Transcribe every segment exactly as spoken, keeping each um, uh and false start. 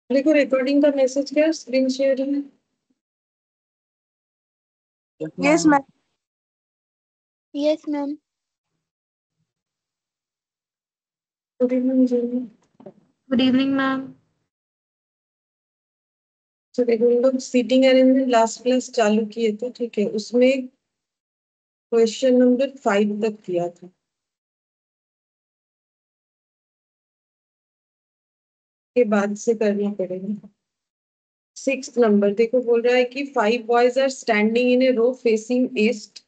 देखो रिकॉर्डिंग का मैसेज क्या screen sharing. Yes ma'am. Yes ma'am. Good evening जी। Good evening ma'am. तो देखो हम लोग सीटिंग अरेंजमेंट लास्ट क्लास चालू किए थे, ठीक है। उसमें क्वेश्चन नंबर फाइव तक किया था। के बाद से करना पड़ेगा। सिक्स नंबर देखो बोल रहा है कि five boys are standing in a row facing east.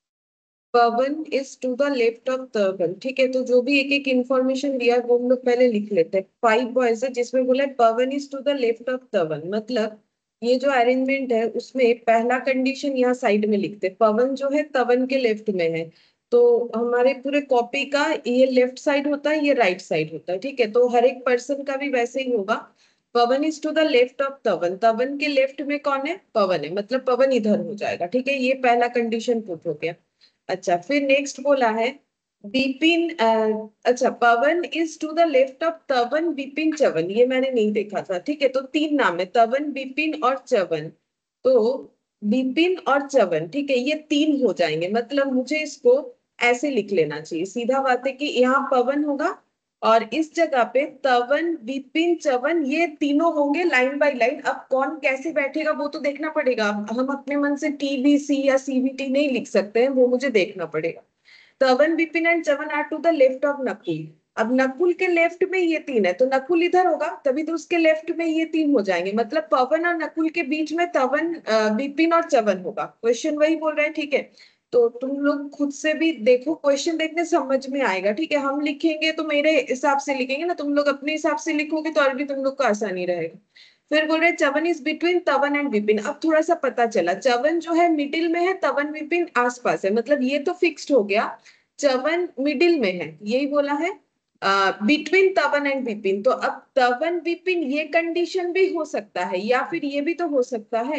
Pawan is to the left of Tawan, ठीक है। तो जो भी एक एक इंफॉर्मेशन दिया है वो हम लोग पहले लिख लेते हैं। फाइव बॉयज है जिसमें बोला है Pawan is to the left of Tawan, मतलब ये जो अरेंजमेंट है उसमें पहला कंडीशन यहाँ साइड में लिखते हैं। पवन जो है तवन के लेफ्ट में है, तो हमारे पूरे कॉपी का ये लेफ्ट साइड होता है, ये राइट साइड होता है, ठीक है। तो हर एक पर्सन का भी वैसे ही होगा। Pawan is to the left of तवन, तवन के लेफ्ट में कौन है? पवन है, मतलब पवन इधर हो जाएगा, ठीक है। ये पहला कंडीशन पुट हो गया। अच्छा, फिर नेक्स्ट बोला है बिपिन अ, अच्छा Pawan is to the left of Tawan Bipin Chyavan, ये मैंने नहीं देखा था, ठीक है। तो तीन नाम है, तवन बिपिन और चवन। तो बिपिन और चवन, ठीक है, ये तीन हो जाएंगे। मतलब मुझे इसको ऐसे लिख लेना चाहिए, सीधा बात है कि यहाँ पवन होगा और इस जगह पे तवन विपिन चवन, ये तीनों होंगे लाइन बाय लाइन। अब कौन कैसे बैठेगा वो तो देखना पड़ेगा। हम अपने मन से टीबीसी या सीबीटी नहीं लिख सकते हैं, वो मुझे देखना पड़ेगा। Tawan Vipin and Chawan are to the left of Nakul. अब नकुल के लेफ्ट में ये तीन है, तो नकुल इधर होगा, तभी तो उसके लेफ्ट में ये तीन हो जाएंगे। मतलब पवन और नकुल के बीच में तवन विपिन और चवन होगा। क्वेश्चन वही बोल रहे हैं, ठीक है। तो तुम लोग खुद से भी देखो, क्वेश्चन देखने समझ में आएगा, ठीक है। हम लिखेंगे तो मेरे हिसाब से लिखेंगे ना, तुम लोग अपने हिसाब से लिखोगे तो और भी तुम लोग को आसानी रहेगा। फिर बोल रहे Chavan is between Tavan and Vipin. अब थोड़ा सा पता चला, चवन जो है मिडिल में है, तवन विपिन आसपास है, मतलब ये तो फिक्स्ड हो गया। चवन मिडिल में है, यही बोला है बिटवीन तवन एंड विपिन। तो अब तवन विपिन ये कंडीशन भी हो सकता है, या फिर ये भी तो हो सकता है,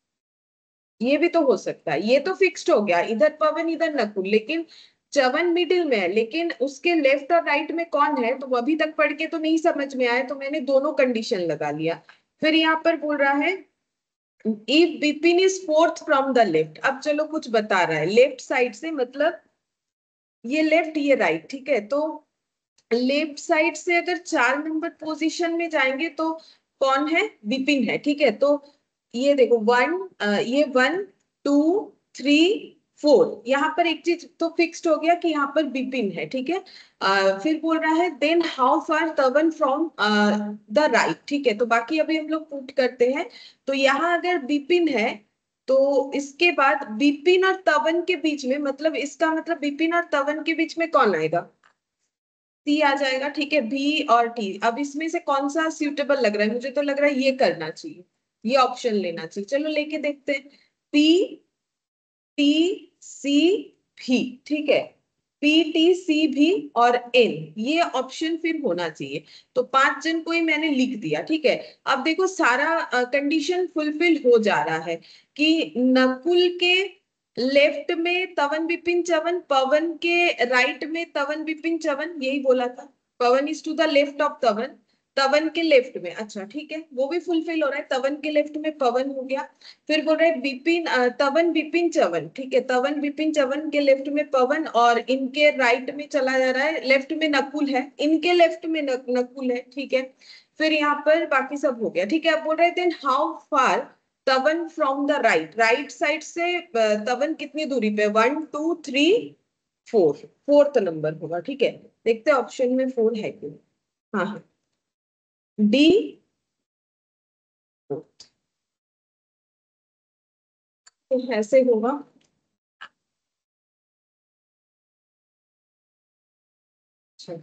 ये भी तो हो सकता है। ये तो फिक्स्ड हो गया, इधर पवन इधर नकुल, लेकिन चवन मिडिल में है, लेकिन उसके लेफ्ट और राइट में कौन है? तो वो अभी तक पढ़ के तो नहीं समझ में आया, तो मैंने दोनों कंडीशन लगा लिया। फिर यहाँ पर बोल रहा है if Bipin is fourth from the left. अब चलो कुछ बता रहा है लेफ्ट साइड से, मतलब ये लेफ्ट ये राइट, ठीक है। तो लेफ्ट साइड से अगर चार नंबर पोजीशन में जाएंगे तो कौन है? विपिन है, ठीक है। तो ये देखो वन, ये वन टू थ्री फोर, यहाँ पर एक चीज तो फिक्स्ड हो गया कि यहाँ पर विपिन है, ठीक है। अ, फिर बोल रहा है then how far Tavan from the right, ठीक है। तो बाकी अभी हम लोग पुट करते हैं। तो यहाँ अगर विपिन है तो इसके बाद विपिन और तवन के बीच में, मतलब इसका मतलब विपिन और तवन के बीच में कौन आएगा? सी आ जाएगा, ठीक है। बी और टी, अब इसमें से कौन सा सूटेबल लग रहा है? मुझे तो लग रहा है ये करना चाहिए, ये ऑप्शन लेना चाहिए। चलो लेके देखते हैं। पी टी सी भी, ठीक है। पी टी सी भी और एन, ये ऑप्शन फिर होना चाहिए। तो पांच जन को ही मैंने लिख दिया, ठीक है। अब देखो सारा कंडीशन फुलफिल हो जा रहा है कि नकुल के लेफ्ट में तवन विपिन चवन, पवन के राइट में तवन विपिन चवन, यही बोला था। Pawan is to the left of तवन, तवन के लेफ्ट में, अच्छा ठीक है, वो भी फुलफिल हो रहा है। तवन के लेफ्ट में पवन हो गया। फिर बोल रहे विपिन तवन विपिन चवन, ठीक है। तवन विपिन चवन के लेफ्ट में पवन और इनके राइट में चला जा रहा है, लेफ्ट में नकुल है, इनके लेफ्ट में न, नकुल है, ठीक है। फिर यहाँ पर बाकी सब हो गया, ठीक है। अब बोल रहे then how far Tavan from the right, right side से तवन कितनी दूरी पे? One two three four, fourth number होगा, ठीक है। देखते हैं ऑप्शन में फोर है क्यों। हाँ हाँ, डी ऐसे होगा। अच्छा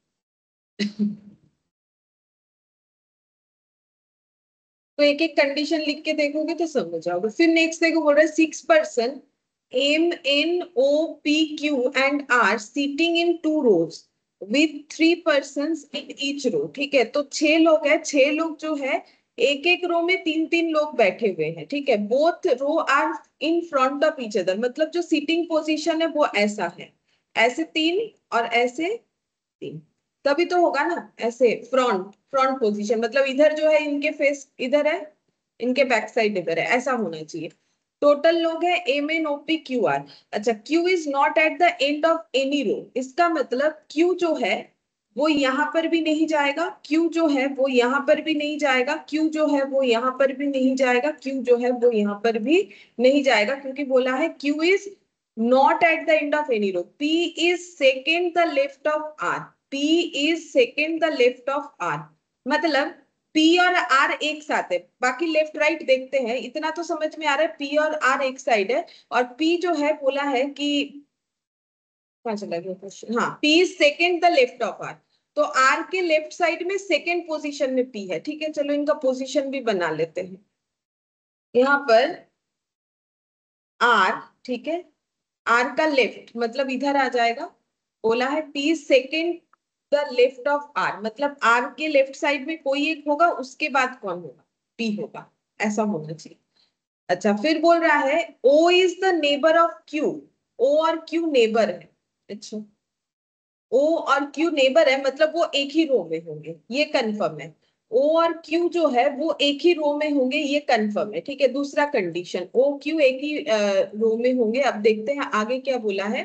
तो एक एक कंडीशन लिख के देखोगे तो समझ जाओगे। फिर नेक्स्ट देखो, बोल रहा है six person M N O P Q and R sitting in two rows with three person in each row, ठीक है। तो छह लोग हैं, छह लोग जो है एक एक रो में तीन तीन लोग बैठे हुए हैं, ठीक है। Both row are in front of each other, मतलब जो सीटिंग पोजीशन है वो ऐसा है, ऐसे तीन और ऐसे तीन। तभी तो होगा ना ऐसे, फ्रंट फ्रंट पोजीशन, मतलब इधर जो है इनके फेस इधर है, इनके बैक साइड इधर है, ऐसा होना चाहिए। टोटल लोग है M N O P Q R. अच्छा, Q is not at the end of any row, इसका मतलब क्यू जो है वो यहाँ पर भी नहीं जाएगा, क्यू जो है वो यहाँ पर भी नहीं जाएगा, क्यू जो है वो यहाँ पर भी नहीं जाएगा, क्यू जो है वो यहाँ पर भी नहीं जाएगा, क्योंकि बोला है Q is not at the end of any row. P is second the left of R, P is second the left of R, मतलब पी और आर एक साथ है, बाकी लेफ्ट राइट देखते हैं, इतना तो समझ में आ रहा है पी और आर एक साइड है, और पी जो है बोला है कि कहाँ चला गया क्वेश्चन, हाँ, P is second the left of R, तो आर के लेफ्ट साइड में सेकेंड पोजीशन में पी है। ठीक है, चलो इनका पोजीशन भी बना लेते हैं। यहाँ पर आर, ठीक है, आर का लेफ्ट मतलब इधर आ जाएगा, बोला है P second the left of R, मतलब आर के लेफ्ट साइड में कोई एक होगा, उसके बाद कौन होगा, पी होगा, ऐसा होना चाहिए। अच्छा, फिर बोल रहा है O is the neighbour of Q, O और क्यू नेबर है। अच्छा, ओ और क्यू नेबर है, मतलब वो एक ही रो में होंगे, ये कंफर्म है। ओ और क्यू जो है वो एक ही रो में होंगे, ये कंफर्म है। ठीक है, दूसरा कंडीशन, ओ क्यू एक ही रो में होंगे। अब देखते हैं आगे क्या बोला है।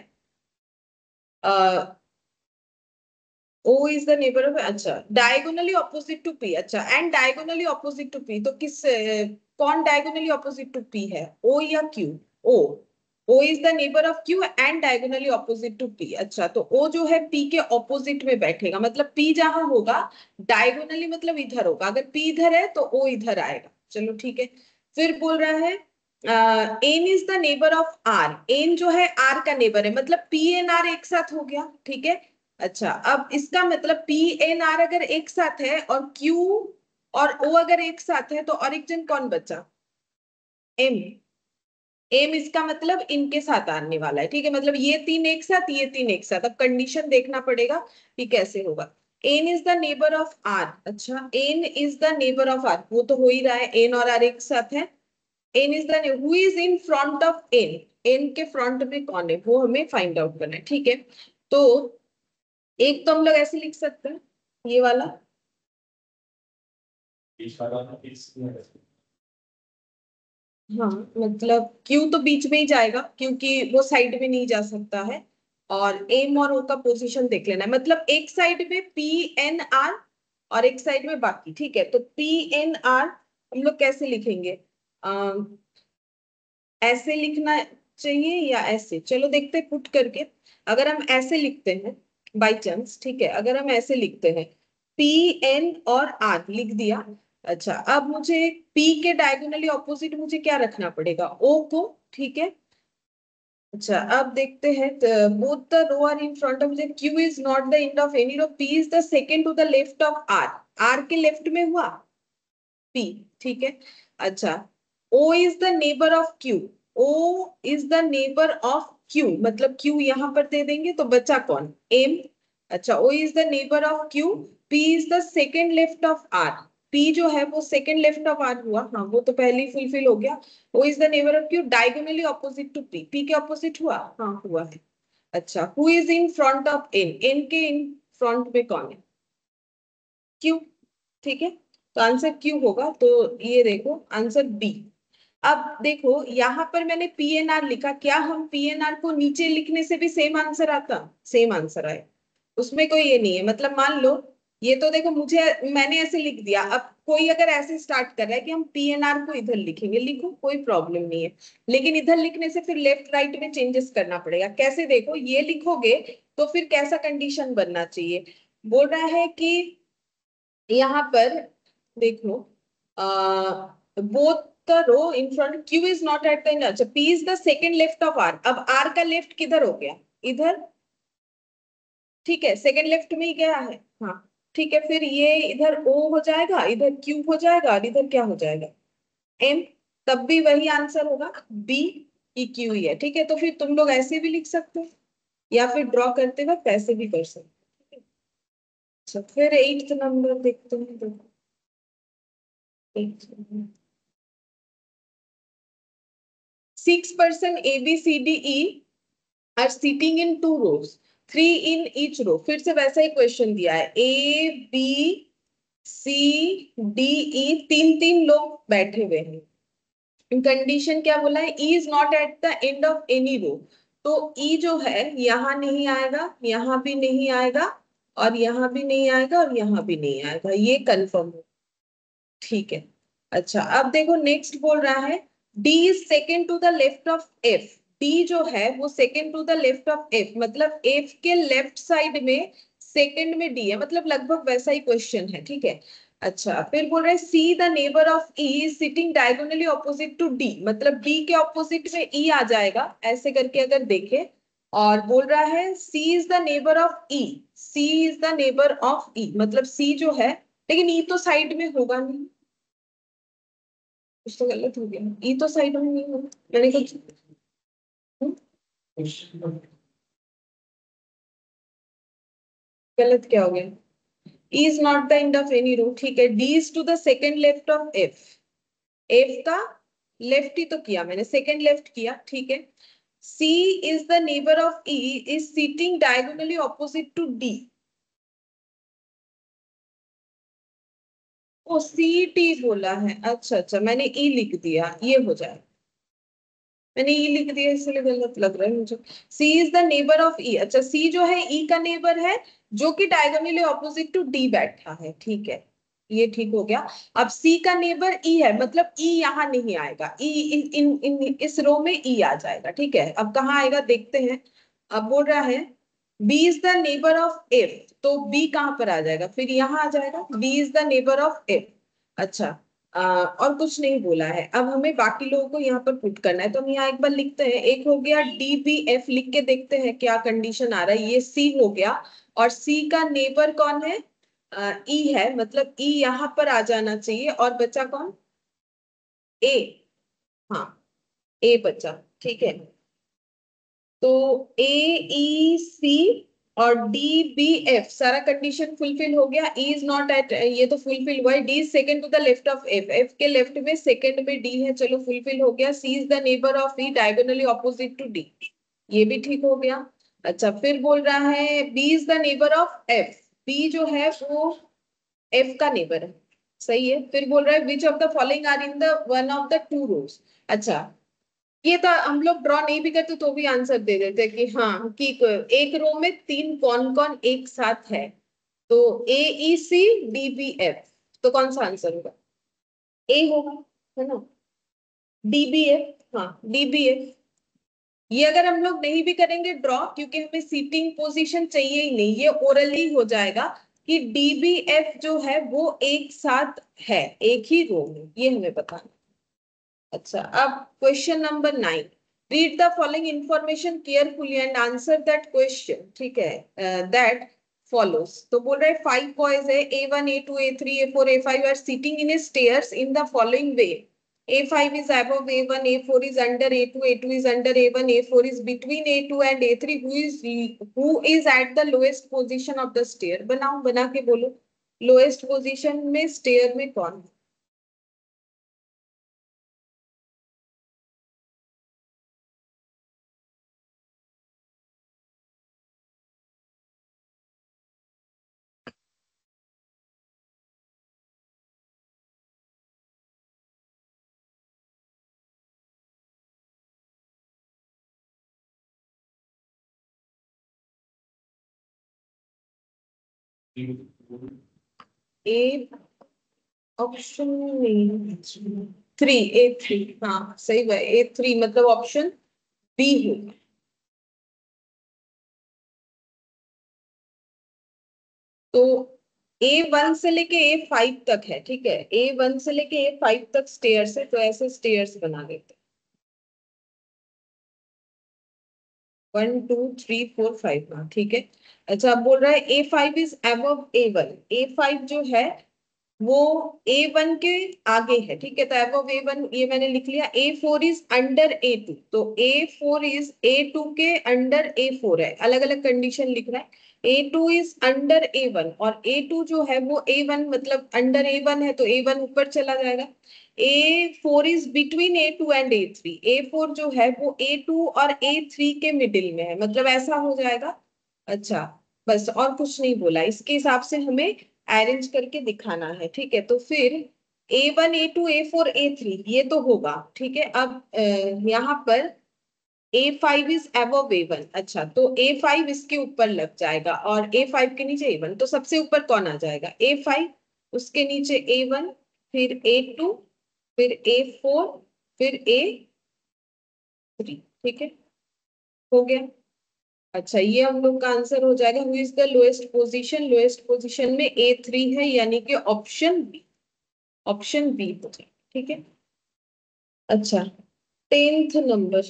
O is the neighbour of, अच्छा, डायगोनली ऑपोजिट टू पी, अच्छा, and diagonally opposite to P, तो किस uh, कौन डायगोनली ऑपोजिट टू पी है, ओ या Q? O, O is the neighbour of Q and diagonally opposite to P. अच्छा, तो ओ जो है पी के ऑपोजिट में बैठेगा, मतलब पी जहां होगा डायगोनली मतलब इधर होगा, अगर पी इधर है तो ओ इधर आएगा। चलो ठीक है, फिर बोल रहा है N is the neighbour of R, N जो है आर का नेबर है, मतलब पी एन आर एक साथ हो गया। ठीक है, अच्छा, अब इसका मतलब पी एन आर अगर एक साथ है और क्यू और ओ अगर एक साथ है, तो और एक जन कौन बचा, एम। एम इसका मतलब इनके साथ आने वाला है। ठीक है, मतलब ये तीन एक साथ, ये तीन एक साथ, अब कंडीशन देखना पड़ेगा कि कैसे होगा। N is the neighbour of R, अच्छा, N is the neighbour of R, वो तो हो ही रहा है, एन और आर एक साथ है। N is the, who is in front of N, N के फ्रंट में कौन है वो हमें फाइंड आउट करना है। ठीक है, तो एक तो हम लोग ऐसे लिख सकते हैं, ये वाला, हाँ, मतलब क्यू तो बीच में ही जाएगा क्योंकि वो साइड में नहीं जा सकता है, और एम और ओ का पोजीशन देख लेना है, मतलब एक साइड में पी एन आर और एक साइड में बाकी। ठीक है, तो पी एन आर हम लोग कैसे लिखेंगे, आ, ऐसे लिखना चाहिए या ऐसे, चलो देखते हैं पुट करके। अगर हम ऐसे लिखते हैं बाई चांस, ठीक है, अगर हम ऐसे लिखते हैं पी एन और आर लिख दिया। अच्छा, अब मुझे P के डायगोनली ऑपोजिट मुझे क्या रखना पड़ेगा, O को। ठीक है, अच्छा, अब देखते हैं, both the row are in front of, Q is not the end of any row, P is the second to the left of R, R के लेफ्ट में हुआ P। ठीक है, अच्छा, O is the neighbour of Q, O is the neighbour of Q, मतलब Q यहाँ पर दे देंगे तो बचा कौन, M। अच्छा, O is the neighbour of Q, P is the second left of R, P जो है वो सेकेंड लेफ्ट ऑफ R हुआ, हाँ वो तो पहले ही फुलफिल हो गया। O is the neighbour of Q diagonally opposite to P, P के ऑपोजिट हुआ, हाँ हुआ है। अच्छा, who is in front of N, N के इन फ्रंट में कौन है, Q। ठीक है, तो आंसर क्यू होगा, तो ये देखो आंसर बी। अब देखो यहाँ पर मैंने पीएनआर लिखा, क्या हम पीएनआर को नीचे लिखने से भी सेम आंसर आता, सेम आंसर आए, उसमें कोई ये नहीं है। मतलब मान लो ये तो देखो मुझे, मैंने ऐसे लिख दिया, अब कोई अगर ऐसे स्टार्ट कर रहा है कि हम पीएनआर को इधर लिखेंगे, लिखो कोई प्रॉब्लम नहीं है, लेकिन इधर लिखने से फिर लेफ्ट राइट में चेंजेस करना पड़ेगा। कैसे, देखो ये लिखोगे तो फिर कैसा कंडीशन बनना चाहिए, बोल रहा है कि यहाँ पर देखो, both the row in front, Q is not at the, अच्छा, P is the second left of R, अब आर का लेफ्ट किधर हो गया, इधर। ठीक है, सेकेंड लेफ्ट में ही गया है, हाँ ठीक है, फिर ये इधर O हो जाएगा, इधर Q हो जाएगा, और इधर क्या हो जाएगा, M। तब भी वही आंसर होगा B की Q ही है। ठीक है, तो फिर तुम लोग ऐसे भी लिख सकते हो या फिर ड्रॉ करते वक्त ऐसे भी कर सकते हो। अच्छा, फिर एट्थ नंबर देखते हैं, देखो six person A B C D E are sitting in two rows. Three in each row, फिर से वैसा ही क्वेश्चन दिया है, ए बी सी डी ई, तीन तीन लोग बैठे हुए हैं, कंडीशन क्या बोला है, E is not at the end of any row, तो ई जो है यहाँ नहीं आएगा, यहाँ भी नहीं आएगा, और यहाँ भी नहीं आएगा, और यहाँ भी नहीं आएगा, ये कंफर्म है, ठीक है। अच्छा अब देखो नेक्स्ट बोल रहा है D is second to the left of F, D जो है वो second to the left of F, मतलब एफ के लेफ्ट साइड में सेकेंड में डी है, मतलब लगभग वैसा ही क्वेश्चन है, ठीक है। अच्छा फिर बोल रहे हैं C the neighbour of E is sitting diagonally opposite to D, मतलब डी के ऑपोजिट में ई आ जाएगा, ऐसे करके अगर देखे, और बोल रहा है C is the neighbour of E, C is the neighbour of E, मतलब सी जो है, लेकिन ई तो साइड में होगा नहीं, कुछ तो गलत हो गया, ई तो साइड में नहीं होगा, मैंने कुछ गलत क्या हो गया, E is not the end of any row, ठीक है। D is to the second left of F, F का लेफ्ट ही तो किया मैंने, सेकंड लेफ्ट किया, ठीक है। C is the neighbor of E is sitting diagonally opposite to D, O C T बोला है, अच्छा अच्छा मैंने E लिख दिया, ये हो जाए, मैंने ई लिख दिया इसलिए गलत लग रहा है मुझे, C is the neighbour of E, अच्छा सी जो है ई का नेबर है, जो कि डायगोनली ऑपोजिट टू डी बैठा है, ठीक है, ये ठीक हो गया। अब सी का नेबर ई है, मतलब ई यहाँ नहीं आएगा, ई इन, इन, इन इस रो में ई आ जाएगा, ठीक है। अब कहाँ आएगा देखते हैं, अब बोल रहा है B is the neighbour of F, तो बी कहाँ पर आ जाएगा, फिर यहाँ आ जाएगा, B is the neighbour of F, अच्छा आ, और कुछ नहीं बोला है। अब हमें बाकी लोगों को यहाँ पर पुट करना है, तो हम यहाँ एक बार लिखते हैं, एक हो गया डी बी एफ, लिख के देखते हैं क्या कंडीशन आ रहा है, ये सी हो गया, और सी का नेबर कौन है, ई है, मतलब ई यहाँ पर आ जाना चाहिए, और बचा कौन, ए, हाँ ए बचा, ठीक है। तो ए ई सी और डी बी एफ सारा कंडीशन फुलफिल हो गया, ई इज नॉट एट, ये तो फुलफिल हुआ है, D is second to the left of F, F के लेफ्ट में सेकंड में डी है, चलो फुलफिल हो गया। C is the neighbour of E diagonally opposite to D, ये भी ठीक हो गया। अच्छा फिर बोल रहा है B is the neighbour of F, B जो है वो एफ का नेबर है, सही है। फिर बोल रहा है which of the following are in the one of the two rows, अच्छा ये तो हम लोग ड्रॉ नहीं भी करते तो भी आंसर दे देते कि हाँ कि एक रो में तीन कौन कौन एक साथ है, तो A E C D B F, तो कौन सा आंसर होगा, ए होगा, है ना, डी बी एफ, हाँ डी बी एफ। ये अगर हम लोग नहीं भी करेंगे ड्रॉ, क्योंकि हमें सीटिंग पोजीशन चाहिए ही नहीं, ये ओरली हो जाएगा कि डी बी एफ जो है वो एक साथ है, एक ही रो में, ये हमें बताना। अच्छा अब question number nine, read the following information carefully and answer that question, ठीक है, दैट फॉलोज। तो बोल रहे हैं फाइव बॉयज है, A one A two A three A four A five are sitting in a stairs in the following way, A five is above A one, A four is under A two, A two is under A one, A four is between A two and A three, who is who is at the lowest position of the stair, बनाओ, बना के बोलो lowest position में stair में कौन, A option नहीं, three, A three, हाँ सही है, ए थ्री मतलब ऑप्शन बी होगा। तो ए वन से लेके ए फाइव तक है, ठीक है, ए वन से लेके ए फाइव तक स्टेयर्स है, तो ऐसे स्टेयर्स बना देते, one two three four five, हाँ ठीक है। अच्छा अब बोल रहा है A five is above A one, A five जो है वो ए वन के आगे है, ठीक है, तो अबव ए वन ये मैंने लिख लिया। A four is under A two, तो A four is A two के अंडर ए फोर है, अलग अलग कंडीशन लिख रहा है। A two is under A one, और ए टू जो है वो ए वन मतलब अंडर ए वन है, तो ए वन ऊपर चला जाएगा। A four is between A two and A three, A four जो है वो ए टू और ए थ्री के मिडिल में है, मतलब ऐसा हो जाएगा, अच्छा, बस और कुछ नहीं बोला, इसके हिसाब से हमें अरेंज करके दिखाना है, ठीक है। तो फिर A one A two A four A three ये तो होगा, ठीक है। अब अ, यहाँ पर A five is above A one, अच्छा तो ए फाइव इसके ऊपर लग जाएगा और ए फाइव के नीचे ए वन, तो सबसे ऊपर कौन आ जाएगा, ए फाइव, उसके नीचे ए वन, फिर ए टू, फिर ए फोर, फिर ए थ्री, ठीक है, हो गया। अच्छा, ये हम लोग का आंसर हो जाएगा, who is the lowest position, lowest position में ए थ्री है, यानी कि ऑप्शन बी, ऑप्शन बी हो जाएगा, ठीक है। अच्छा, टेंथ नंबर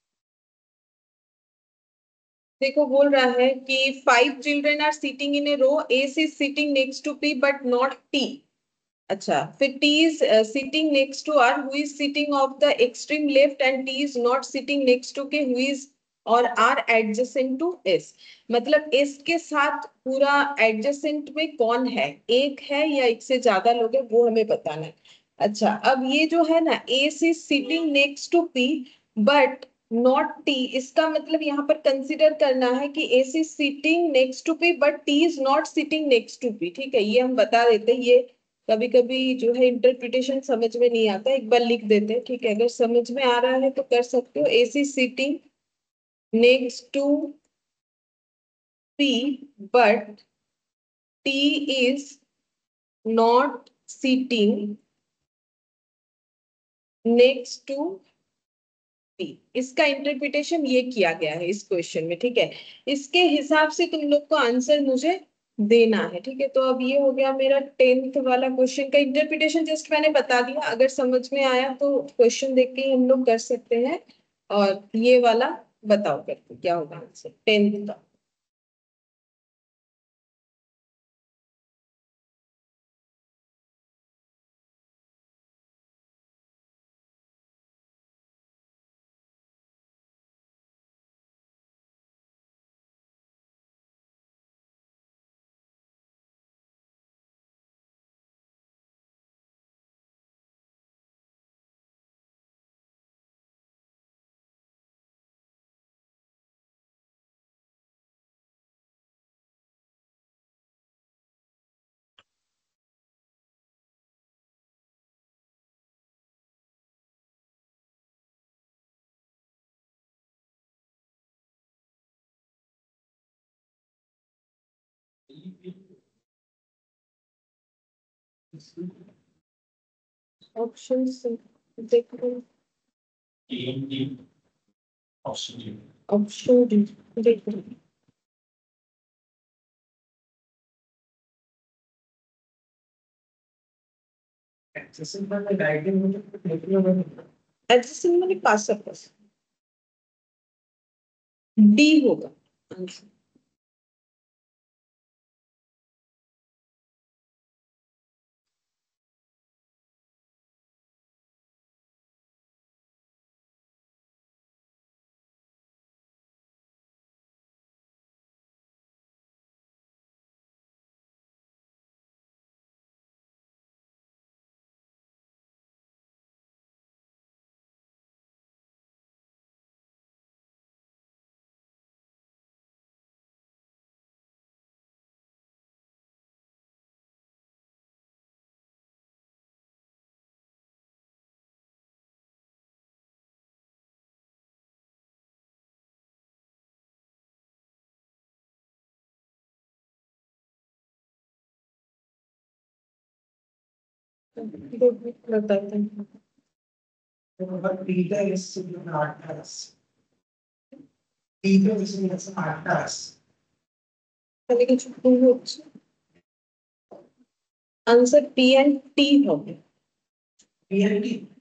देखो, बोल रहा है कि five children are sitting in a row, S is sitting next to P but not T. अच्छा, फिर T is sitting next to R, who is sitting of the extreme left, and T is not sitting next to K, who is और are adjacent to S. मतलब S के साथ पूरा adjacent में कौन है, एक है या एक से ज्यादा लोग हैं, वो हमें बताना है। अच्छा, अब ये जो है ना, S is sitting next to P but not T, इसका मतलब यहाँ पर कंसिडर करना है कि S is sitting next to P but T is not sitting next to P, ठीक है। ये हम बता देते हैं, ये कभी कभी जो है इंटरप्रिटेशन समझ में नहीं आता, एक बार लिख देते हैं, ठीक है। अगर समझ में आ रहा है तो कर सकते हो, A C sitting next to P but T is not sitting next to P, इसका इंटरप्रिटेशन ये किया गया है इस क्वेश्चन में, ठीक है। इसके हिसाब से तुम लोग को आंसर मुझे देना है, ठीक है। तो अब ये हो गया मेरा टेंथ वाला क्वेश्चन का इंटरप्रिटेशन, जस्ट मैंने बता दिया, अगर समझ में आया तो क्वेश्चन देख के ही हम लोग कर सकते हैं। और ये वाला बताओ करके क्या होगा आंसर टेंथ का। ऑप्शन देखो, ऑप्शन डी देखो, एडजेसेंट माने पास पास, डी होगा आंसर। बताते हैं, लेकिन आंसर पी एंड टी हो गया,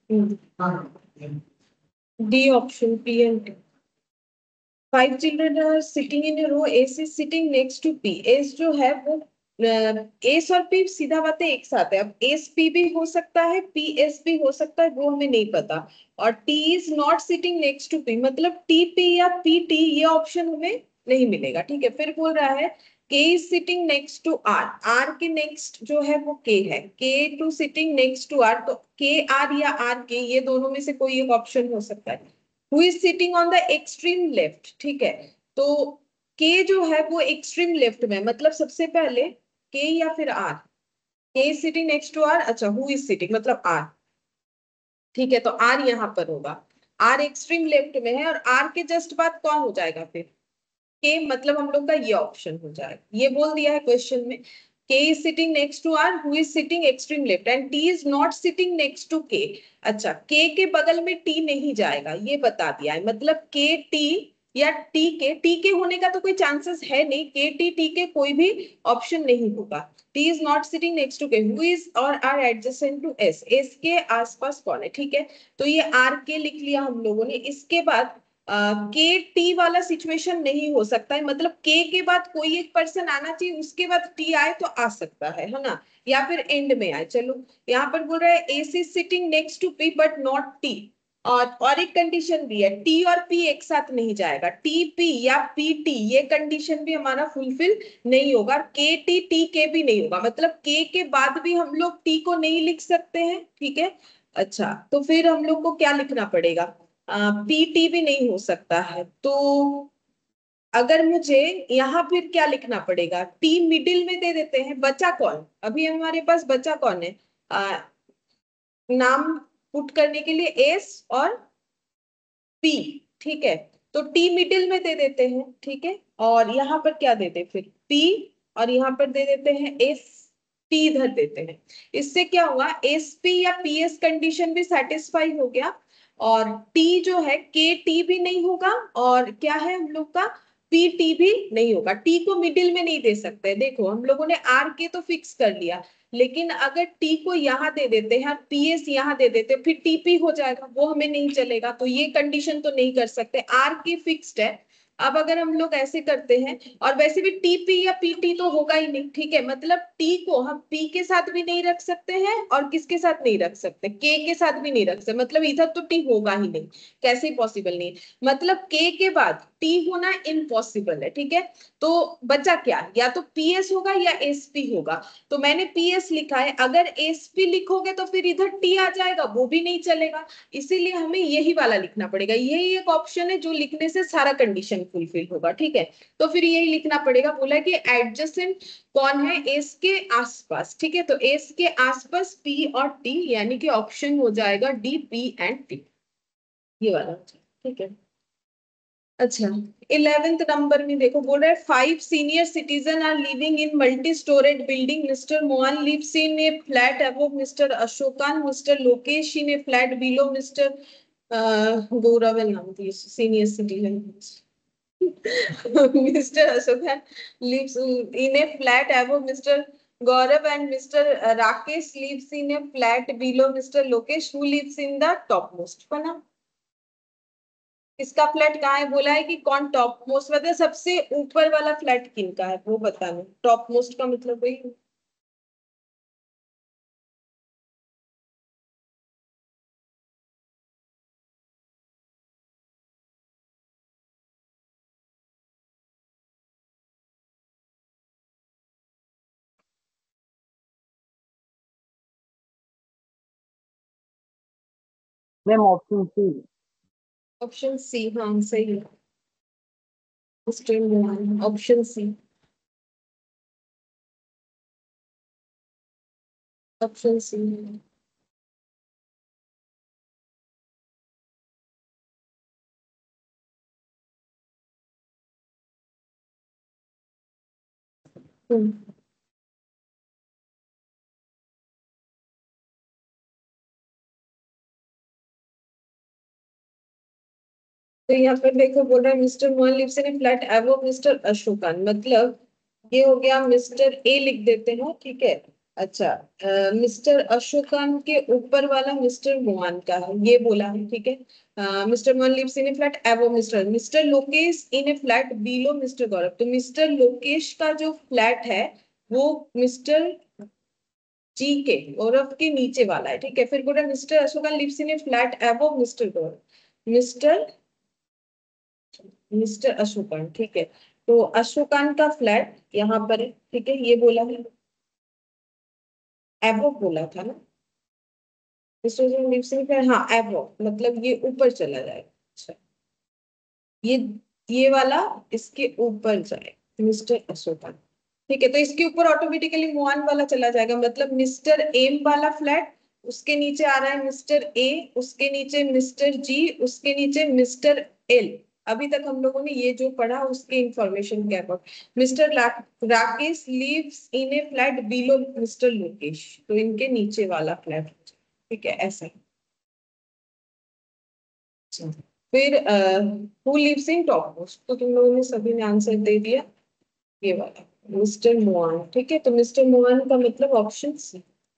D option P and T. Five children are sitting in a row, S is sitting next to P, S जो है वो एस और पी सीधा बात है एक साथ है, अब एस पी भी हो सकता है, पी एस भी हो सकता है, वो हमें नहीं पता। और T is not sitting next to P, मतलब टी पी या पी टी ये ऑप्शन हमें नहीं मिलेगा, ठीक है। फिर बोल रहा है K is sitting next to R, R के नेक्स्ट जो है वो के है, K to sitting next to R, तो के आर या आर के ये दोनों में से कोई एक ऑप्शन हो सकता है। Who is sitting on the extreme left, ठीक है। तो के जो है वो एक्सट्रीम लेफ्ट में, मतलब सबसे पहले के या फिर R, K sitting next to R, अच्छा हु इज सिटिंग मतलब आर, ठीक है, तो आर यहाँ पर होगा, आर एक्सट्रीम लेफ्ट में है, और आर के जस्ट बाद कौन हो जाएगा फिर, के, मतलब हम लोग का ये ऑप्शन हो जाएगा, ये बोल दिया है क्वेश्चन में, K is sitting next to R, who is sitting extreme left, and T is not sitting next to K. अच्छा, के के बगल में टी नहीं जाएगा, ये बता दिया है, मतलब के टी या टी के, टी के होने का तो कोई चांसेस है नहीं, के टी टी के कोई भी ऑप्शन नहीं होगा, T is not sitting next to K, who is और are adjacent to S, S के आसपास कौन है, ठीक है, तो ये आर के लिख लिया हम लोगों ने। इसके बाद के टी वाला सिचुएशन नहीं हो सकता है, मतलब के के बाद कोई एक पर्सन आना चाहिए, उसके बाद टी आए तो आ सकता है है ना, या फिर एंड में आए। चलो यहाँ पर बोल रहा है S is sitting next to P but not T, और और एक कंडीशन भी है, टी और पी एक साथ नहीं जाएगा, टी पी या पी टी, ये कंडीशन भी हमारा फुलफिल नहीं होगा, के टी टी के भी नहीं होगा, मतलब के के बाद भी हम लोग टी को नहीं लिख सकते हैं, ठीक है। अच्छा, तो फिर हम लोग को क्या लिखना पड़ेगा, पीटी भी नहीं हो सकता है, तो अगर मुझे यहाँ फिर क्या लिखना पड़ेगा, टी मिडिल में दे देते हैं, बचा कौन, अभी हमारे पास बचा कौन है, आ, नाम पुट करने के लिए एस और पी, ठीक है, तो टी मिडिल में दे देते हैं, ठीक है, और यहाँ पर क्या देते फिर पी, और यहाँ पर दे देते हैं एस, पी इधर देते हैं, इससे क्या हुआ, एस पी या पी एस कंडीशन भी सेटिस्फाई हो गया, और टी जो है के टी भी नहीं होगा, और क्या है हम लोग का पी टी भी नहीं होगा, टी को मिडिल में नहीं दे सकते, देखो हम लोगों ने आर के तो फिक्स कर लिया, लेकिन अगर टी को यहाँ दे देते हैं, पीएस यहाँ दे देते हैं, फिर टीपी हो जाएगा, वो हमें नहीं चलेगा, तो ये कंडीशन तो नहीं कर सकते, आर की फिक्स्ड है। अब अगर हम लोग ऐसे करते हैं, और वैसे भी टीपी या पीटी तो होगा ही नहीं, ठीक है, मतलब टी को हम पी के साथ भी नहीं रख सकते हैं, और किसके साथ नहीं रख सकते, के के साथ भी नहीं रख सकते, मतलब इधर तो टी होगा ही नहीं, कैसे पॉसिबल नहीं, मतलब के के बाद टी होना इम्पॉसिबल है, ठीक है, तो बचा क्या, या तो पीएस होगा या एसपी होगा, तो मैंने पीएस लिखा है, अगर एसपी लिखोगे तो फिर इधर टी आ जाएगा, वो भी नहीं चलेगा, इसीलिए हमें यही वाला लिखना पड़ेगा, यही एक ऑप्शन है जो लिखने से सारा कंडीशन फुलफिल होगा, ठीक है, तो फिर यही लिखना पड़ेगा, बोला कि एडजेसेंट कौन है, एस के आसपास, ठीक है, तो एस के आसपास पी और टी, यानी कि ऑप्शन हो जाएगा डी, पी एंड टी, ये वाला, ठीक है। अच्छा, इलेवेंथ नंबर में देखो, बोल रहा है five senior citizen are living in multi storeyed building, mister Mohan lives in a flat above mister Ashokan, mister Lokesh in a flat below mister Gaurav नाम थी senior citizen, mister Ashokan lives in a flat above mister Gaurav, and mister Rakesh lives in a flat below mister Lokesh, who lives in the topmost, है ना, इसका flat कहाँ है, बोला है कि कौन टॉप मोस्ट, मतलब सबसे ऊपर वाला फ्लैट किन का है वो बताना, टॉप मोस्ट का मतलब वही, ma'am option C. Option C, हाँ सही है, ऑप्शन सी, ऑप्शन सी, हम्म, तो यहाँ पर देखो, बोल रहा है mister Mohan lives in a flat above mister Ashokan, मतलब ये हो गया मिस्टर ए लिख देते हैं, ठीक है। अच्छा, मिस्टर अशोकन के ऊपर वाला मिस्टर मोहन का है, ये बोला है, ठीक है, mister Mohan lives in a flat above mister mister Lokesh in a flat below mister Gaurav, तो मिस्टर लोकेश का जो फ्लैट है वो मिस्टर जी के, गौरव के नीचे वाला है, ठीक है, फिर बोला mister Ashokan lives in a flat above mister Gaurav, mister mister Ashokan, ठीक है, तो अशोकन का फ्लैट यहाँ पर है, ठीक है, ये बोला है, एबो बोला था ना, मिस्टर लिव्स इन, हाँ एबो, मतलब ये ऊपर चला जाएगा, अच्छा, ये ये वाला इसके ऊपर जाए, मिस्टर अशोका, ठीक है। तो इसके ऊपर ऑटोमेटिकली मोहन वाला चला जाएगा, मतलब मिस्टर एम वाला फ्लैट, उसके नीचे आ रहा है मिस्टर ए, उसके नीचे मिस्टर जी, उसके नीचे मिस्टर एल। अभी तक हम लोगों ने ये जो पढ़ा उसके इंफॉर्मेशन के about, mister Rakesh lives in a flat below mister Lokesh, तो इनके नीचे वाला फ्लैट, ठीक है ऐसा। फिर who lives in top most, तो तुम लोगों ने सभी ने आंसर दे दिया, ये वाला मिस्टर मोहन, ठीक है। तो मिस्टर मोहन का मतलब ऑप्शन सी।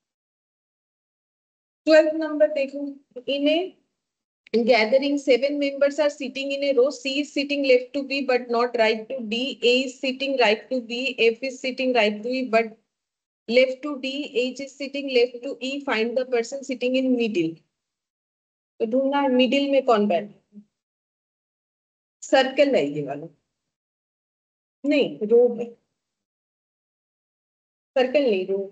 ट्वेल्थ नंबर देखो, इन ए gathering seven members are sitting in a row, C is sitting left to B but not right to D, A is sitting right to B, F is sitting right to E but left to D, H is sitting left to E, find the person sitting in middle। तो ढूंढना है middle में कौन बैठे, circle है ये वाला, नहीं रो है, सर्कल नहीं row.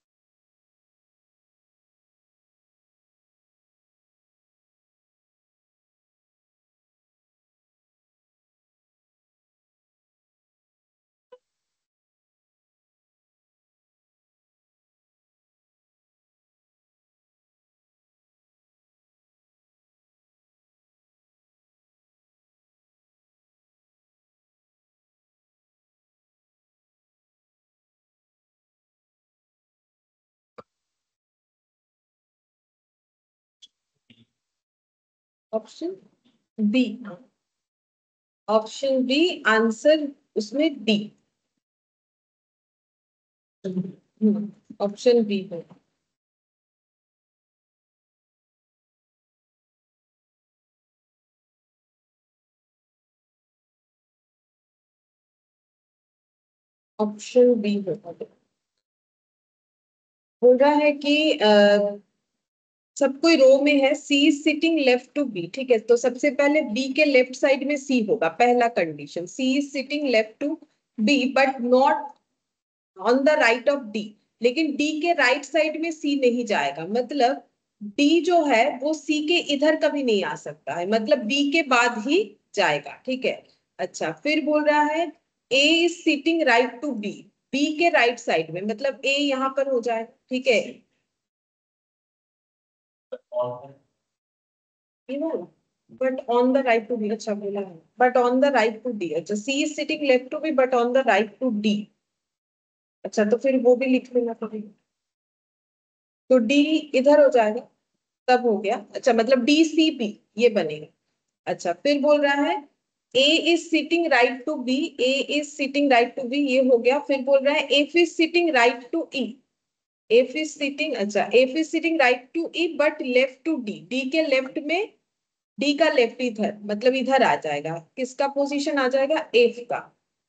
Option B, option B answer उसमें डी, ऑप्शन बी है। ऑप्शन बी होगा, बोल रहा है कि आ, सब कोई रो में है, C is sitting left to B, ठीक है। तो सबसे पहले बी के लेफ्ट साइड में सी होगा, पहला condition, C is sitting left to B but not on the right of D, लेकिन डी के राइट साइड में सी नहीं जाएगा, मतलब डी जो है वो सी के इधर कभी नहीं आ सकता है, मतलब बी के बाद ही जाएगा, ठीक है। अच्छा, फिर बोल रहा है A is sitting right to B, B के राइट साइड में, मतलब ए यहाँ पर हो जाएगा, ठीक है। But on the right to D, अच्छा बोला है, but on the right to D, अच्छा C is sitting left to B but on the right to D, अच्छा तो फिर वो भी लिख लेना पड़ेगा, तो डी इधर हो जाएगा, तब हो गया, अच्छा मतलब डी सी बी ये बनेगा। अच्छा, फिर बोल रहा है A is sitting right to B, A is sitting right to B, ये हो गया। फिर बोल रहा है F is sitting right to E, F is sitting, अच्छा F is sitting right to E but left to D, D के left में, डी का लेफ्ट इधर, मतलब इधर आ जाएगा, किसका पोजीशन आ जाएगा, एफ का।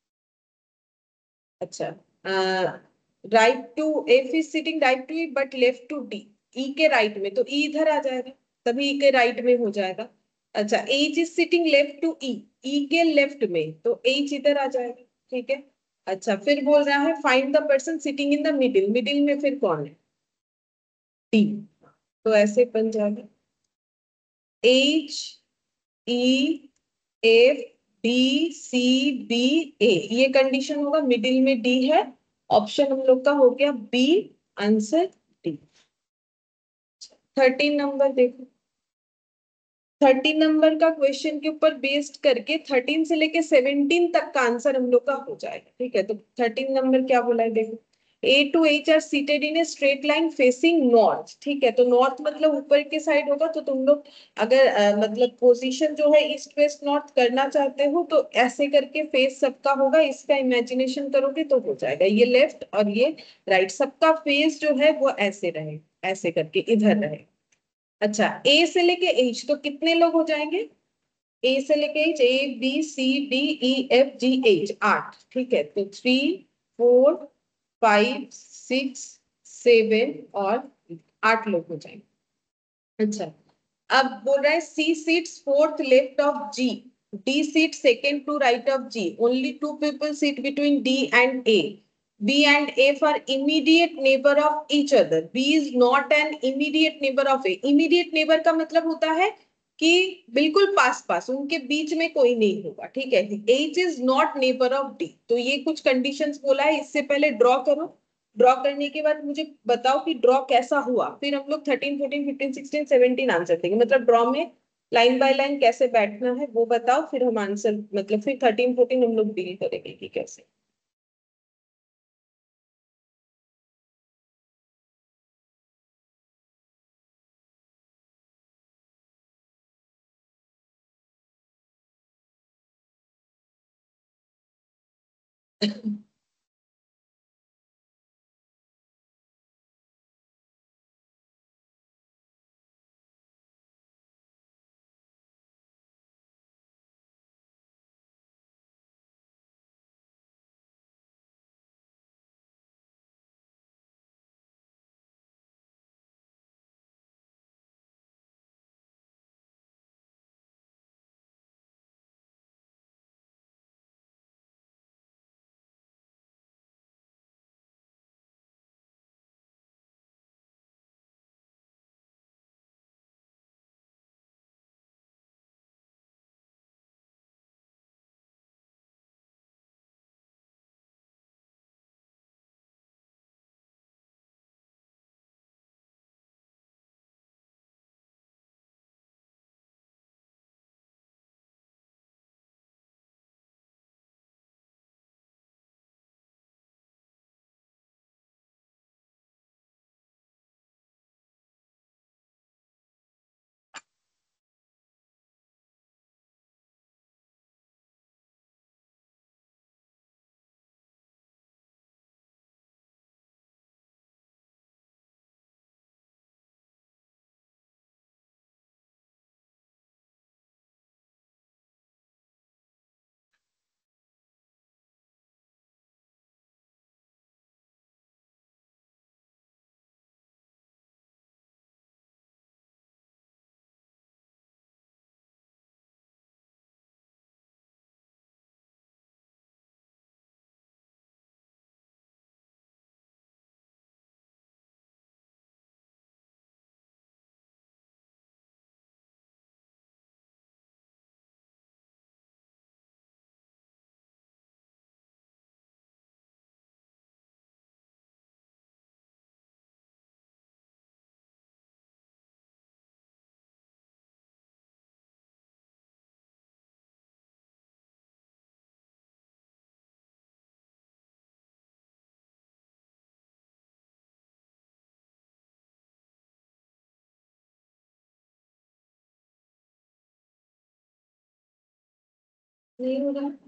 अच्छा, right to, F is sitting right to E but left to D, E के राइट में, तो ई इधर आ जाएगा, तभी ई के राइट में हो जाएगा। अच्छा, H is sitting left to E, E के लेफ्ट में, तो एच इधर आ जाएगा, ठीक है। अच्छा, फिर बोल रहा है find the person sitting in the middle, middle में फिर कौन है, डी, तो ऐसे बन जाएगा H E F D C B A, ये कंडीशन होगा, मिडिल में डी है, ऑप्शन हम लोग का हो गया B, answer D. Thirteen number देखो, थर्टीन नंबर का क्वेश्चन के ऊपर बेस्ड करके थर्टीन से लेके सेवनटीन तक का आंसर हम लोग का हो जाएगा, ठीक है। तो थर्टीन नंबर क्या बोला है देखो, A to H are seated in a straight line facing north, ठीक है। तो नॉर्थ मतलब ऊपर के साइड होगा, तो तुम लोग अगर आ, मतलब पोजीशन जो है ईस्ट वेस्ट नॉर्थ करना चाहते हो तो ऐसे करके फेस सबका होगा, इसका इमेजिनेशन करोगे तो हो जाएगा, ये लेफ्ट और ये राइट, सबका फेस जो है वो ऐसे रहे, ऐसे करके इधर रहे। अच्छा, ए से लेके एच तो कितने लोग हो जाएंगे, ए से लेके H, A B C D E F G H, आठ, ठीक है। तो three four five six seven और आठ लोग हो जाएंगे। अच्छा, अब बोल रहा है C seats fourth left of G, D seat second to right of G, only two people seat between D and A, B and F are immediate neighbor of each other. B is not an immediate neighbor of A. Immediate neighbor का मतलब होता है कि बिल्कुल पास पास उनके बीच में कोई नहीं होगा, ठीक है। H is not neighbour of D, तो ये कुछ कंडीशंस बोला है, इससे पहले ड्रॉ करो। ड्रॉ करने के बाद मुझे बताओ कि ड्रॉ कैसा हुआ, फिर हम लोग thirteen fourteen fifteen sixteen seventeen answer देंगे। मतलब ड्रॉ में लाइन बाय लाइन कैसे बैठना है वो बताओ, फिर हम आंसर, मतलब फिर थर्टीन फोर्टीन हम लोग डील करेंगे कि कैसे। नहीं हो रहा।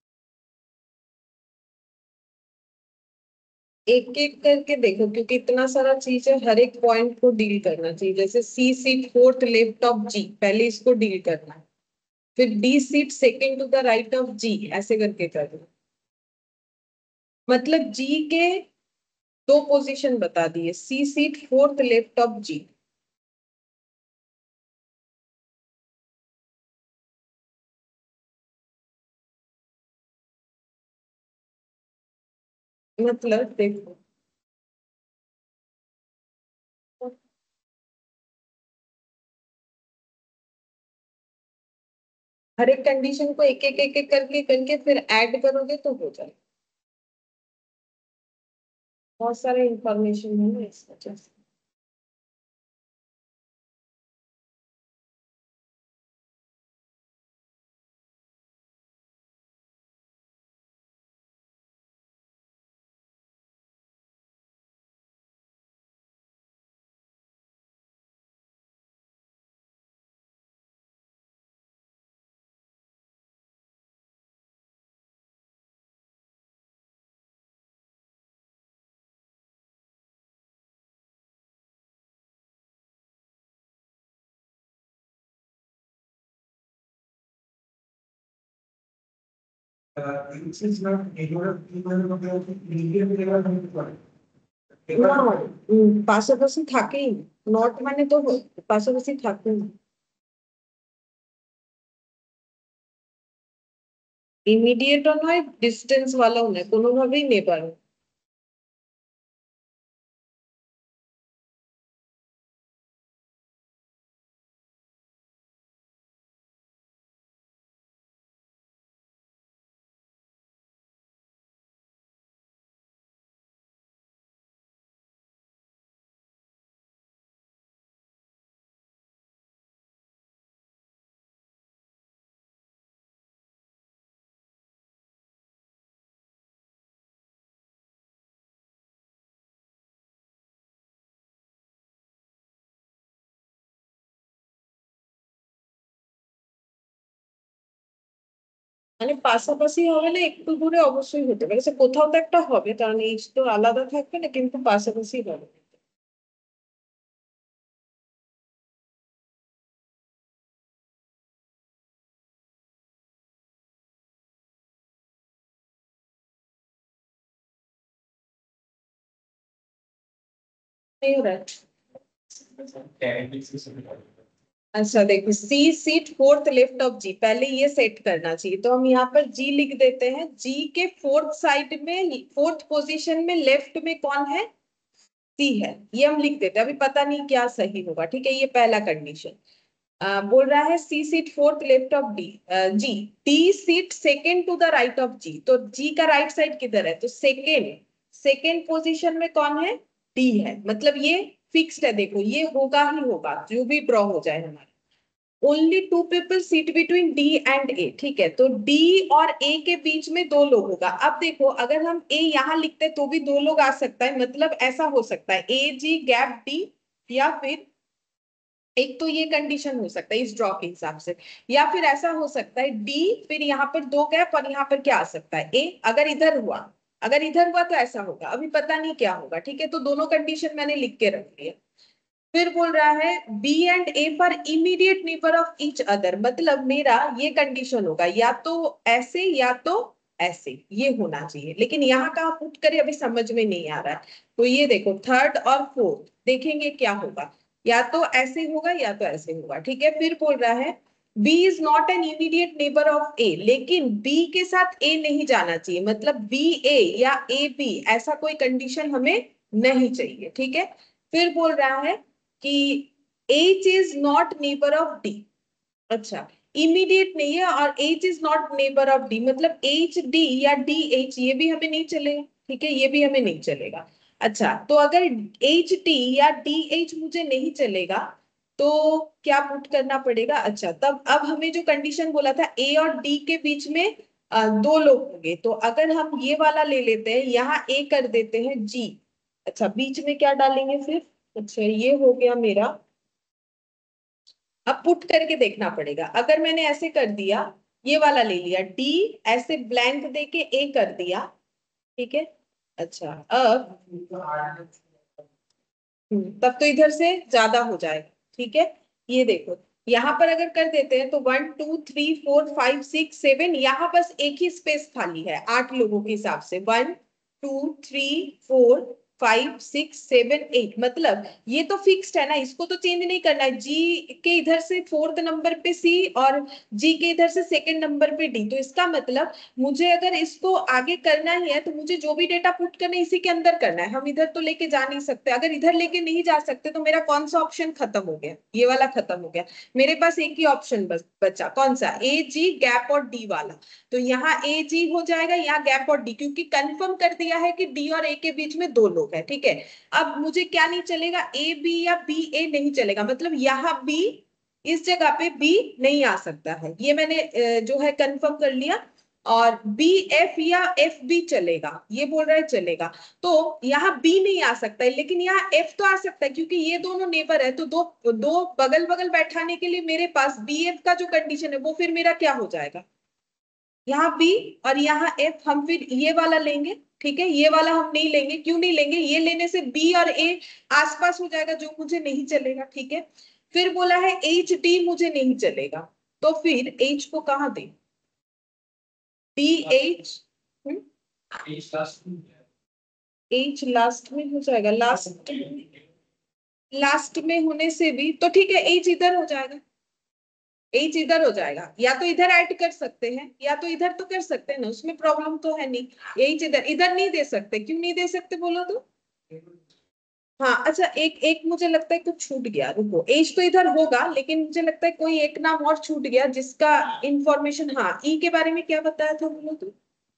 एक एक करके देखो, क्योंकि इतना सारा चीज है, हर एक पॉइंट को डील करना चाहिए। जैसे C seat fourth left of G, पहले इसको डील करना है। फिर D seat second to the right of G, ऐसे करके करना। मतलब जी के दो पोजीशन बता दिए, C seat fourth left of G. मतलब देखो, हर एक कंडीशन को एक एक एक एक करके करके फिर ऐड करोगे तो हो जाए। बहुत सारे इंफॉर्मेशन है ना इस वजह से। This is not regular female medium level. না, উম, পাশাপাশি থাকেই, নট মানে তো পাশাপাশি থাকেই। ইমিডিয়েটও নয়, ডিস্টেন্স ওয়ালাও নয়, কোনোভাবেই নেবার না। মানে পাশাপাশি হবে না, একটু দূরে অবশ্যই হতে পারে, সে কোথাও তো একটা হবে, কারণ এইচ তো আলাদা থাকবে না, কিন্তু পাশাপাশি হবে। नहीं हो रहा है। अच्छा देखो, C seat fourth left of G, पहले ये सेट करना चाहिए, तो हम यहाँ पर जी लिख देते हैं। जी के फोर्थ साइड में, फोर्थ पोजीशन में लेफ्ट में कौन है? सी है, ये हम लिख देते हैं। अभी पता नहीं क्या सही होगा, ठीक है, ये पहला कंडीशन। आ, बोल रहा है C seat fourth left of D, G D seat second to the right of G, तो जी का राइट साइड किधर है? तो सेकेंड, सेकेंड पोजीशन में कौन है? डी है, मतलब ये फिक्स्ड है। देखो ये होगा ही होगा, जो भी ड्रॉ हो जाए हमारा। Only two people seat between D and A, ठीक है, तो डी और ए के बीच में दो लोग होगा। अब देखो अगर हम ए यहाँ लिखते हैं तो भी दो लोग आ सकता है, मतलब ऐसा हो सकता है ए जी गैप डी, या फिर एक तो ये कंडीशन हो सकता है इस ड्रॉ के हिसाब से, या फिर ऐसा हो सकता है डी फिर यहाँ पर दो गैप और यहाँ पर क्या आ सकता है? ए। अगर इधर हुआ, अगर इधर हुआ तो ऐसा होगा, अभी पता नहीं क्या होगा, ठीक है, तो दोनों कंडीशन मैंने लिख के रख दिया। फिर बोल रहा है B and A for immediate neighbour of each other, मतलब मेरा ये कंडीशन होगा या तो ऐसे या तो ऐसे, ये होना चाहिए, लेकिन यहाँ कहाँ पुट करें अभी समझ में नहीं आ रहा है। तो ये देखो थर्ड और फोर्थ देखेंगे क्या होगा, या तो ऐसे होगा या तो ऐसे होगा, ठीक है। फिर बोल रहा है B is not an immediate neighbour of A, लेकिन बी के साथ ए नहीं जाना चाहिए, मतलब बी ए या ए बी ऐसा कोई कंडीशन हमें नहीं चाहिए, ठीक है। फिर बोल रहा है कि H is not neighbour of D, अच्छा इमीडिएट नहीं है, और H is not neighbour of D, मतलब H D या D H ये भी हमें नहीं चलेगा, ठीक है, ये भी हमें नहीं चलेगा। अच्छा तो अगर H D या D H मुझे नहीं चलेगा तो क्या पुट करना पड़ेगा? अच्छा तब अब हमें जो कंडीशन बोला था A और D के बीच में अ, दो लोग होंगे, तो अगर हम ये वाला ले लेते हैं, यहाँ A कर देते हैं G, अच्छा बीच में क्या डालेंगे फिर? अच्छा ये हो गया मेरा। अब पुट करके देखना पड़ेगा, अगर मैंने ऐसे कर दिया, ये वाला ले लिया डी, ऐसे ब्लैंक देके ए कर दिया, ठीक है। अच्छा अब हम्म, तब तो इधर से ज्यादा हो जाएगा, ठीक है। ये देखो यहाँ पर अगर कर देते हैं तो one two three four five six seven, यहाँ बस एक ही स्पेस खाली है आठ लोगों के हिसाब से, one two three four five six seven eight, मतलब ये तो फिक्स्ड है ना, इसको तो चेंज नहीं करना है। जी के इधर से फोर्थ नंबर पे सी और जी के इधर से सेकंड नंबर पे डी, तो इसका मतलब मुझे अगर इसको आगे करना ही है तो मुझे जो भी डेटा पुट करना है इसी के अंदर करना है, हम इधर तो लेके जा नहीं सकते। अगर इधर लेके नहीं जा सकते तो मेरा कौन सा ऑप्शन खत्म हो गया? ये वाला खत्म हो गया, मेरे पास एक ही ऑप्शन बस बचा, कौन सा? ए जी गैप और डी वाला। तो यहाँ ए जी हो जाएगा, यहाँ गैप और डी, क्योंकि कंफर्म कर दिया है कि डी और ए के बीच में दो लोग हैं, ठीक है। अब मुझे क्या नहीं चलेगा? ए बी या बी ए नहीं चलेगा, मतलब यहाँ बी, इस जगह पे बी नहीं आ सकता है, ये मैंने जो है कंफर्म कर लिया। और बी एफ या एफ बी चलेगा, ये बोल रहा है चलेगा, तो यहाँ बी नहीं आ सकता है, लेकिन यहाँ एफ तो आ सकता है, क्योंकि ये दोनों नेबर है, तो दो दो बगल बगल बैठाने के लिए मेरे पास बी एफ का जो कंडीशन है वो फिर मेरा क्या हो जाएगा? यहाँ बी और यहाँ एफ, हम फिर ये वाला लेंगे, ठीक है। ये वाला हम नहीं लेंगे, क्यों नहीं लेंगे? ये लेने से बी और ए आसपास हो जाएगा, जो मुझे नहीं चलेगा, ठीक है। फिर बोला है एच डी मुझे नहीं चलेगा, तो फिर एच को कहाँ दे? डी एच, एच लास्ट में हो जाएगा, लास्ट लास्ट में होने से भी तो ठीक है, एच इधर हो जाएगा, एच इधर हो जाएगा, या तो इधर ऐड कर सकते हैं या तो इधर तो कर सकते हैं ना, उसमें प्रॉब्लम तो है नहीं। एच इधर, इधर नहीं दे सकते, क्यों नहीं दे सकते बोलो तो? हाँ अच्छा, एक एक मुझे लगता है कुछ छूट गया, रुको, एच तो इधर होगा, लेकिन मुझे लगता है कोई एक नाम और छूट गया जिसका इंफॉर्मेशन, हाँ ई के बारे में क्या बताया था बोलो तो?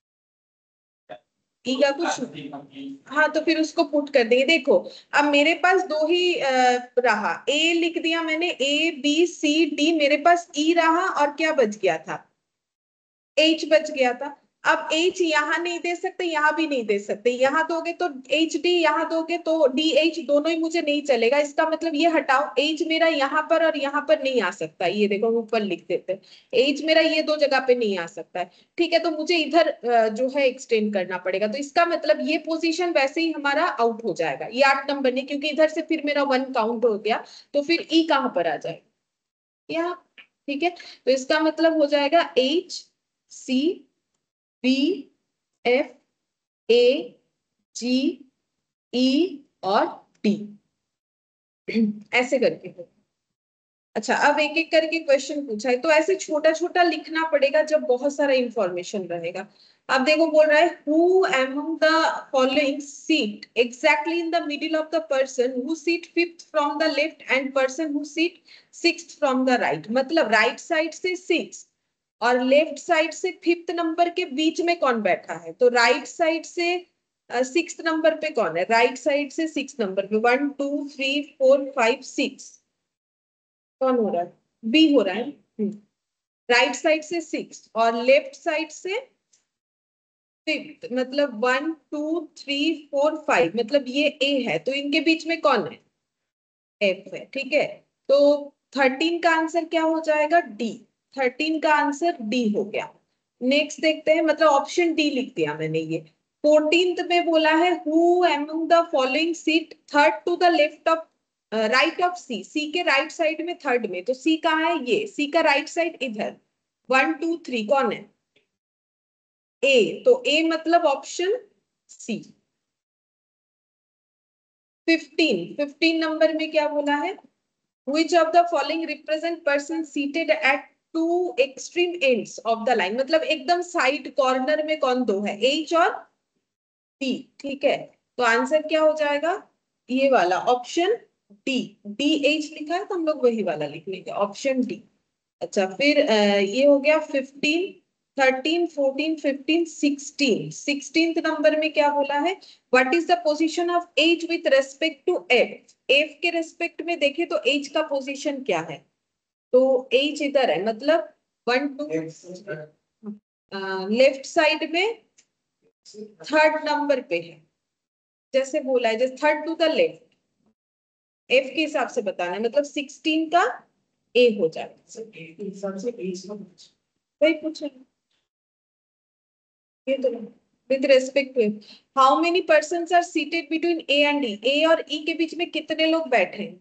ई का कुछ, हाँ तो फिर उसको पुट कर देंगे। देखो अब मेरे पास दो ही आ, रहा, ए लिख दिया मैंने, ए बी सी डी, मेरे पास ई रहा और क्या बच गया था? एच बच गया था। अब H यहाँ नहीं दे सकते, यहाँ भी नहीं दे सकते, यहाँ दोगे तो एच डी, यहाँ दोगे तो डी एच, दोनों ही मुझे नहीं चलेगा। इसका मतलब ये हटाओ, H मेरा यहाँ पर और यहाँ पर नहीं आ सकता, ये देखो हम ऊपर लिख देते हैं, H मेरा ये दो जगह पे नहीं आ सकता है, ठीक है। तो मुझे इधर अ, जो है एक्सटेंड करना पड़ेगा, तो इसका मतलब ये पोजीशन वैसे ही हमारा आउट हो जाएगा, ये आठ नंबर नहीं, क्योंकि इधर से फिर मेरा वन काउंट हो गया, तो फिर ई कहाँ पर आ जाएगा, यहाँ, ठीक है। तो इसका मतलब हो जाएगा H C B F A G E और डी, ऐसे करके हो। अच्छा, अब एक एक करके क्वेश्चन पूछा है, तो ऐसे छोटा छोटा लिखना पड़ेगा जब बहुत सारा इंफॉर्मेशन रहेगा। अब देखो बोल रहा है who among the following seat exactly in the middle of the person who seat fifth from the left and person who seat sixth from the right, मतलब राइट साइड से सिक्स और लेफ्ट साइड से fifth number के बीच में कौन बैठा है, तो राइट साइड से सिक्स नंबर पे कौन है, राइट साइड से सिक्स नंबर पे one two three four five six, कौन हो रहा है, बी हो रहा है। राइट साइड से सिक्स और लेफ्ट साइड से फिफ्थ, मतलब one two three four five, मतलब ये ए है, तो इनके बीच में कौन है, एफ है, ठीक है। तो थर्टीन का आंसर क्या हो जाएगा, डी, थर्टीन का आंसर डी हो गया। नेक्स्ट देखते हैं, मतलब ऑप्शन डी लिख दिया मैंने ये। फोर्टींथ में बोला है who among the following seat third to the left of right of C, C के राइट साइड में थर्ड में, तो सी कहाँ है, ये सी का राइट साइड इधर, वन टू थ्री कौन है, ए, तो ए मतलब option C. Fifteen, fifteen number में क्या बोला है, which of the following represent person seated at two extreme ends of the line, मतलब एकदम साइड कॉर्नर में कौन दो है, एच और डी, ठीक है। तो आंसर क्या हो जाएगा, ये वाला ऑप्शन डी, डी एच लिखा है तो हम लोग वही वाला लिख लेंगे, ऑप्शन डी। अच्छा, फिर अ, ये हो गया fifteen, thirteen fourteen fifteen sixteen, sixteenth number में क्या बोला है, what is the position of H with respect to F, F के रेस्पेक्ट में देखे तो एच का पोजीशन क्या है, तो एच इधर है, मतलब वन टू लेफ्ट साइड में थर्ड नंबर पे है, जैसे बोला है जैसे third to the left, F के हिसाब से बताना है, मतलब सिक्सटीन का ए हो जाएगा, वही पूछे ये तो। With respect to how many person are seated between A and D, A और ई के बीच में कितने लोग बैठे हैं,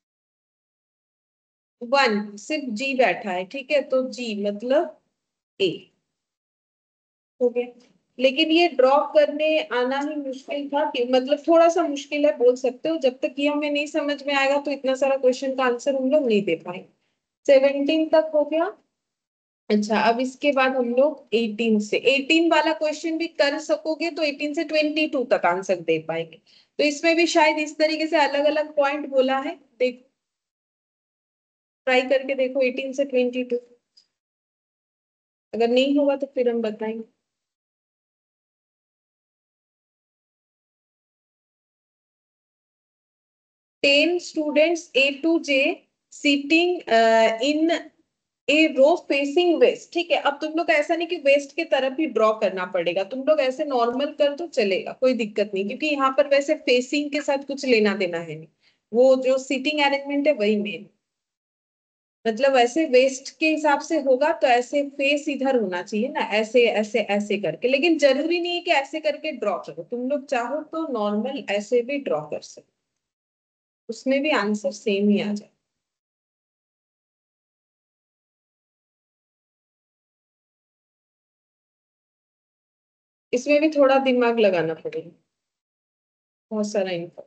वन, सिर्फ जी बैठा है, ठीक है, तो जी मतलब ए हो गया। लेकिन ये ड्रॉ करने आना ही मुश्किल था, कि मतलब थोड़ा सा मुश्किल है बोल सकते हो, जब तक ये हमें नहीं समझ में आएगा तो इतना सारा क्वेश्चन का आंसर हम लोग नहीं दे पाएंगे। सेवनटीन तक हो गया। अच्छा, अब इसके बाद हम लोग एटीन से, एटीन वाला क्वेश्चन भी कर सकोगे तो एटीन से ट्वेंटी टू तक आंसर दे पाएंगे, तो इसमें भी शायद इस तरीके से अलग अलग पॉइंट बोला है, देखो ट्राई करके देखो एटीन से ट्वेंटी टू, अगर नहीं होगा तो फिर हम बताएंगे। Ten students A to J sitting in a row facing west, ठीक है। अब तुम लोग ऐसा नहीं कि वेस्ट की तरफ ही ड्रॉ करना पड़ेगा, तुम लोग ऐसे नॉर्मल कर दो चलेगा, कोई दिक्कत नहीं, क्योंकि यहाँ पर वैसे फेसिंग के साथ कुछ लेना देना है नहीं, वो जो सीटिंग अरेंजमेंट है वही मेन, मतलब ऐसे वेस्ट के हिसाब से होगा तो ऐसे फेस इधर होना चाहिए ना, ऐसे ऐसे ऐसे करके, लेकिन जरूरी नहीं है कि ऐसे करके ड्रॉ करो, तुम लोग चाहो तो नॉर्मल ऐसे भी ड्रॉ कर सकते, उसमें भी आंसर सेम ही आ जाए। इसमें भी थोड़ा दिमाग लगाना पड़ेगा, बहुत सारा info।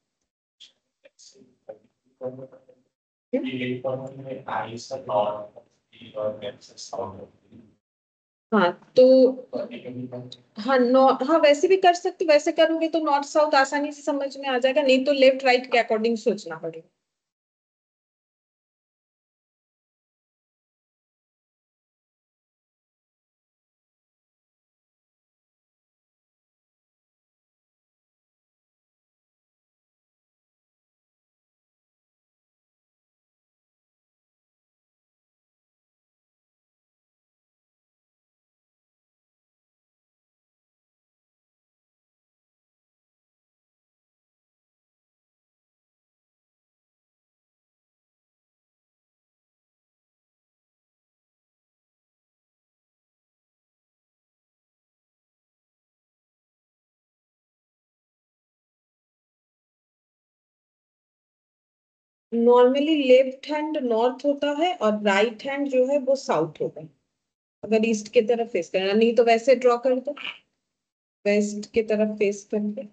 हाँ तो हाँ नो हाँ वैसे भी कर सकते, वैसे करोगे तो नॉर्थ साउथ आसानी से समझ में आ जाएगा, नहीं तो लेफ्ट राइट के अकॉर्डिंग सोचना पड़ेगा। नॉर्मली लेफ्ट हैंड नॉर्थ होता है और राइट हैंड जो है वो साउथ होगा, अगर ईस्ट की तरफ फेस करना, नहीं तो वैसे ड्रॉ कर दो, वेस्ट की तरफ फेस करके।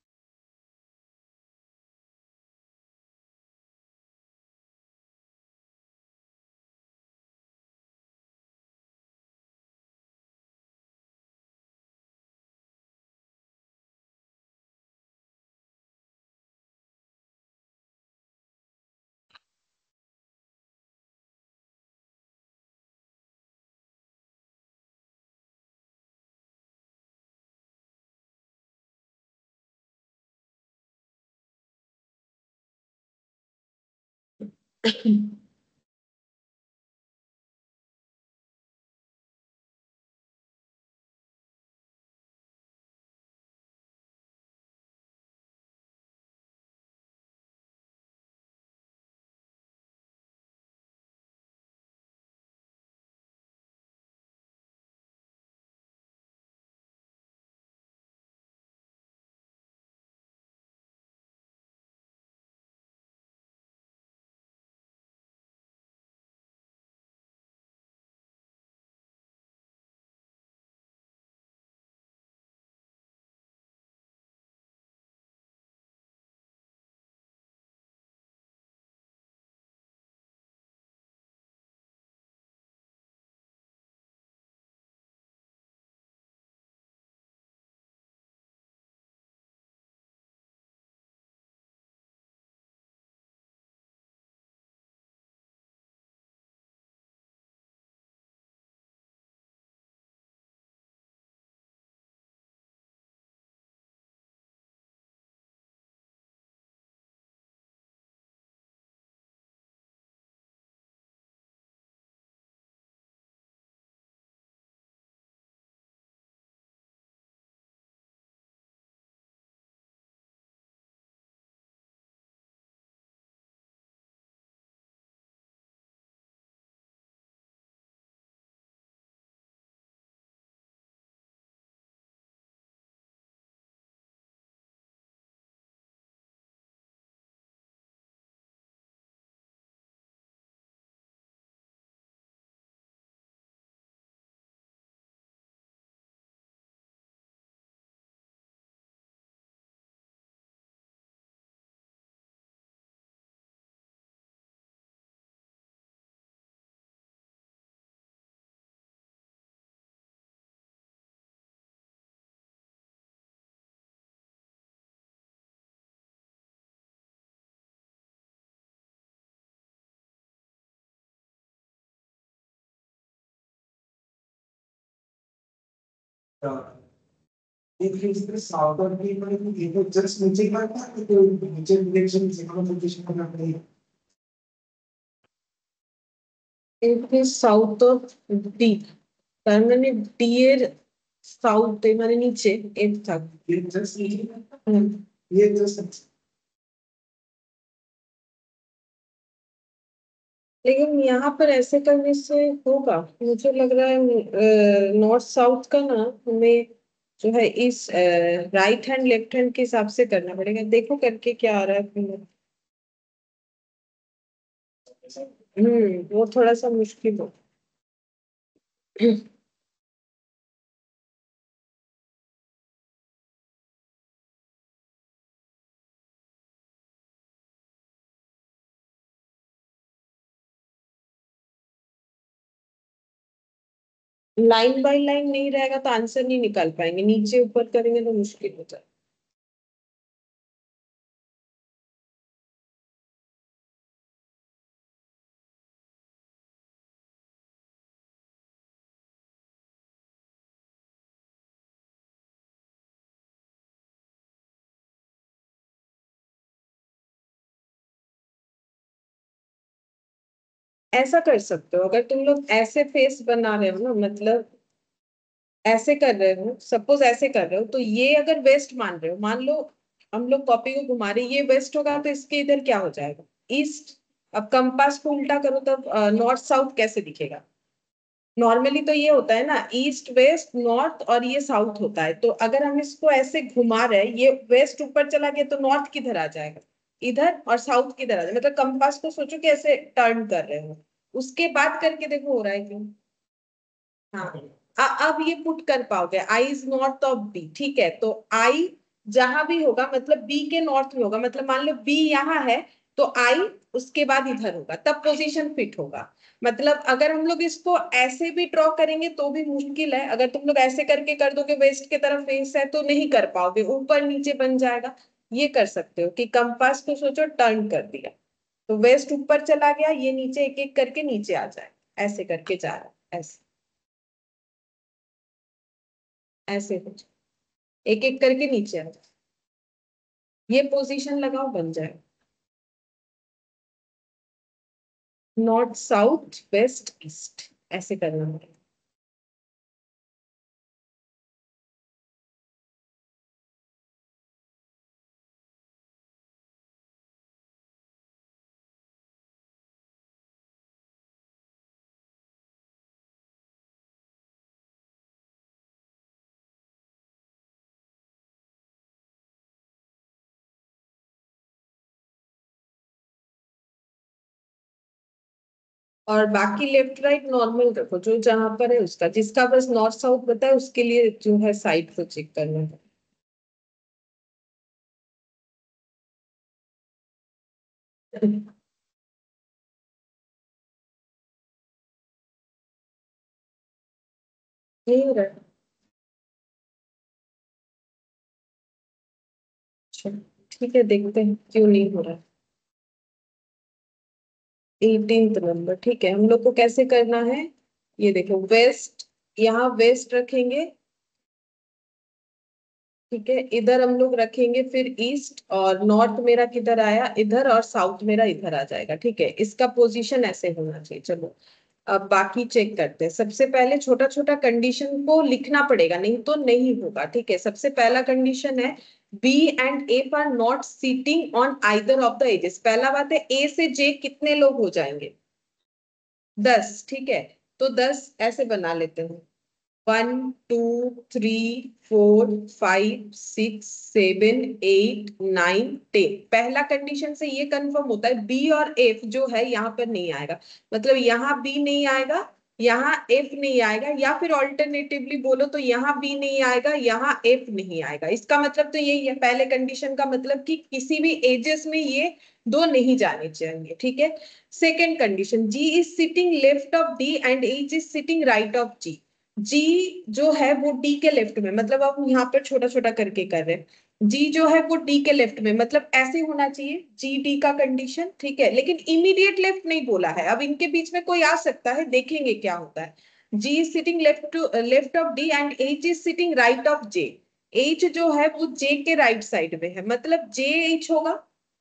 If it's the southern people, it was just नीचे का था तो नीचे direction सिग्नल पोजीशन करना पड़ेगा। It is south of D, তার মানে D এর সাউথ এ মানে নিচে এর থাকবে। ये just नीचे का था, হুম। ये just लेकिन यहाँ पर ऐसे करने से होगा, मुझे लग रहा है नॉर्थ साउथ का ना हमें जो है इस राइट हैंड लेफ्ट हैंड के हिसाब से करना पड़ेगा। देखो करके क्या आ रहा है फिर। हम्म वो थोड़ा सा मुश्किल हो। लाइन बाय लाइन नहीं रहेगा तो आंसर नहीं निकाल पाएंगे, नीचे ऊपर करेंगे तो मुश्किल हो जाए। ऐसा कर सकते हो, अगर तुम लोग ऐसे फेस बना रहे हो ना, मतलब ऐसे कर रहे हो, सपोज ऐसे कर रहे हो, तो ये अगर वेस्ट मान रहे हो, मान लो हम लोग कॉपी को घुमा रहे, ये वेस्ट होगा तो इसके इधर क्या हो जाएगा, ईस्ट। अब कंपास को उल्टा करो तब नॉर्थ साउथ कैसे दिखेगा। नॉर्मली तो ये होता है ना, ईस्ट वेस्ट नॉर्थ और ये साउथ होता है, तो अगर हम इसको ऐसे घुमा रहे हैं, ये वेस्ट ऊपर चला गया तो नॉर्थ किधर आ जाएगा, इधर और साउथ किधर आ जाए, मतलब कंपास को सोचो कि ऐसे टर्न कर रहे हो, उसके बाद करके देखो हो रहा है क्यों। हाँ अ- अब ये पुट कर पाओगे, I is north of B, ठीक है, तो आई जहां भी होगा मतलब बी के नॉर्थ में होगा, मतलब मान लो बी यहाँ है तो आई उसके बाद इधर होगा, तब पोजीशन फिट होगा। मतलब अगर हम लोग इसको ऐसे भी ड्रॉ करेंगे तो भी मुश्किल है, अगर तुम लोग ऐसे करके कर दोगे वेस्ट के तरफ फेस है तो नहीं कर पाओगे, ऊपर नीचे बन जाएगा। ये कर सकते हो कि कंपास को सोचो टर्न कर दिया तो वेस्ट ऊपर चला गया, ये नीचे एक एक करके नीचे आ जाए, ऐसे करके जा रहा है, ऐसे ऐसे कुछ एक एक करके नीचे आ जाए, ये पोजीशन लगाओ बन जाए। नॉर्थ साउथ वेस्ट ईस्ट ऐसे करना है। और बाकी लेफ्ट राइट नॉर्मल रखो, जो जहां पर है उसका, जिसका बस नॉर्थ साउथ बताए उसके लिए जो है साइड को चेक करना है। नहीं हो रहा है? अच्छा, ठीक है देखते हैं क्यों नहीं हो रहा है। एटीन्थ नंबर, ठीक है, हम लोग को कैसे करना है, ये देखो वेस्ट, यहाँ वेस्ट रखेंगे, ठीक है, इधर हम लोग रखेंगे फिर ईस्ट, और नॉर्थ मेरा किधर आया इधर, और साउथ मेरा इधर आ जाएगा, ठीक है, इसका पोजीशन ऐसे होना चाहिए। चलो अब बाकी चेक करते हैं। सबसे पहले छोटा छोटा कंडीशन को लिखना पड़ेगा, नहीं तो नहीं होगा, ठीक है। सबसे पहला कंडीशन है B and F are not sitting on either of the edges. पहला बात है ए से जे कितने लोग हो जाएंगे, दस, ठीक है, तो दस ऐसे बना लेते हैं, one two three four five six seven eight nine ten. पहला कंडीशन से ये कंफर्म होता है बी और एफ जो है यहाँ पर नहीं आएगा, मतलब यहाँ बी नहीं आएगा, यहाँ एफ नहीं आएगा, या फिर ऑल्टरनेटिवली बोलो तो यहाँ बी नहीं आएगा, यहाँ एफ नहीं आएगा। इसका मतलब तो यही है पहले कंडीशन का मतलब कि किसी भी एजेस में ये दो नहीं जाने चाहिए, ठीक है। Second condition, G is sitting left of D and H is sitting right of G. G जो है वो डी के लेफ्ट में, मतलब आप यहाँ पर छोटा छोटा करके कर रहे हैं, जी जो है वो डी के लेफ्ट में, मतलब ऐसे होना चाहिए जी डी का कंडीशन, ठीक है, लेकिन इमीडिएट लेफ्ट नहीं बोला है, अब इनके बीच में कोई आ सकता है, देखेंगे क्या होता है। G is sitting left to left of D and H is sitting right of J. H जो है वो जे के राइट साइड में है, मतलब जे एच होगा,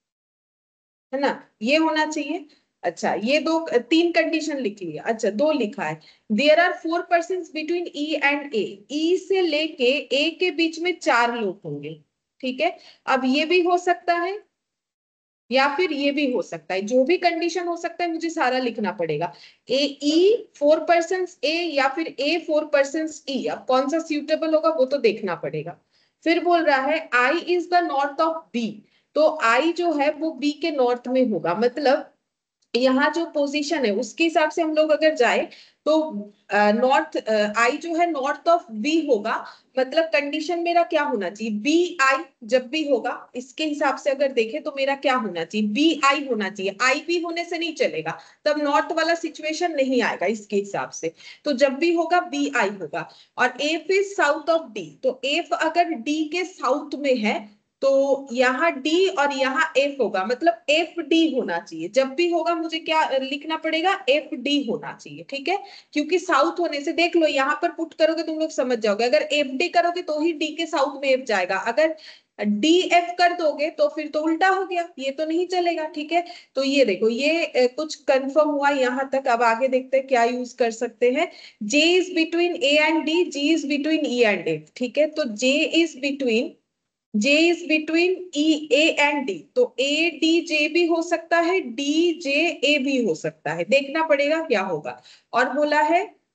है ना, ये होना चाहिए। अच्छा ये दो तीन कंडीशन लिख लिया, अच्छा दो लिखा है, there are four person between E and A, E से लेके ए के बीच में चार लोग होंगे, ठीक है। अब ये भी हो सकता है या फिर ये भी हो सकता है, जो भी कंडीशन हो सकता है मुझे सारा लिखना पड़ेगा। ए ई फोर पर्सन ए या फिर ए फोर पर्सन ई, अब कौन सा सूटेबल होगा वो तो देखना पड़ेगा। फिर बोल रहा है I is the north of B, तो आई जो है वो बी के नॉर्थ में होगा, मतलब यहाँ जो पोजीशन है उसके हिसाब से हम लोग अगर जाए तो नॉर्थ आई जो है नॉर्थ ऑफ बी होगा, मतलब कंडीशन मेरा क्या होना चाहिए, बी आई जब भी होगा इसके हिसाब से अगर देखें तो मेरा क्या होना चाहिए, बी आई होना चाहिए, आई बी होने से नहीं चलेगा, तब नॉर्थ वाला सिचुएशन नहीं आएगा इसके हिसाब से, तो जब भी होगा बी आई होगा। और F is south of D, तो एफ अगर डी के साउथ में है तो यहाँ D और यहाँ F होगा, मतलब एफ डी होना चाहिए, जब भी होगा मुझे क्या लिखना पड़ेगा, एफ डी होना चाहिए, ठीक है, क्योंकि साउथ होने से देख लो यहाँ पर पुट करोगे तुम लोग समझ जाओगे, अगर एफ डी करोगे तो ही D के साउथ में एफ जाएगा, अगर डी एफ कर दोगे तो फिर तो उल्टा हो गया, ये तो नहीं चलेगा, ठीक है। तो ये देखो ये ए, कुछ कंफर्म हुआ यहाँ तक, अब आगे देखते हैं क्या यूज कर सकते हैं। J is between A and D, G is between E and F, ठीक है, तो J is between J is between E A and D, तो A D J भी हो सकता है, D J A भी हो सकता है, देखना पड़ेगा क्या होगा। और बोला है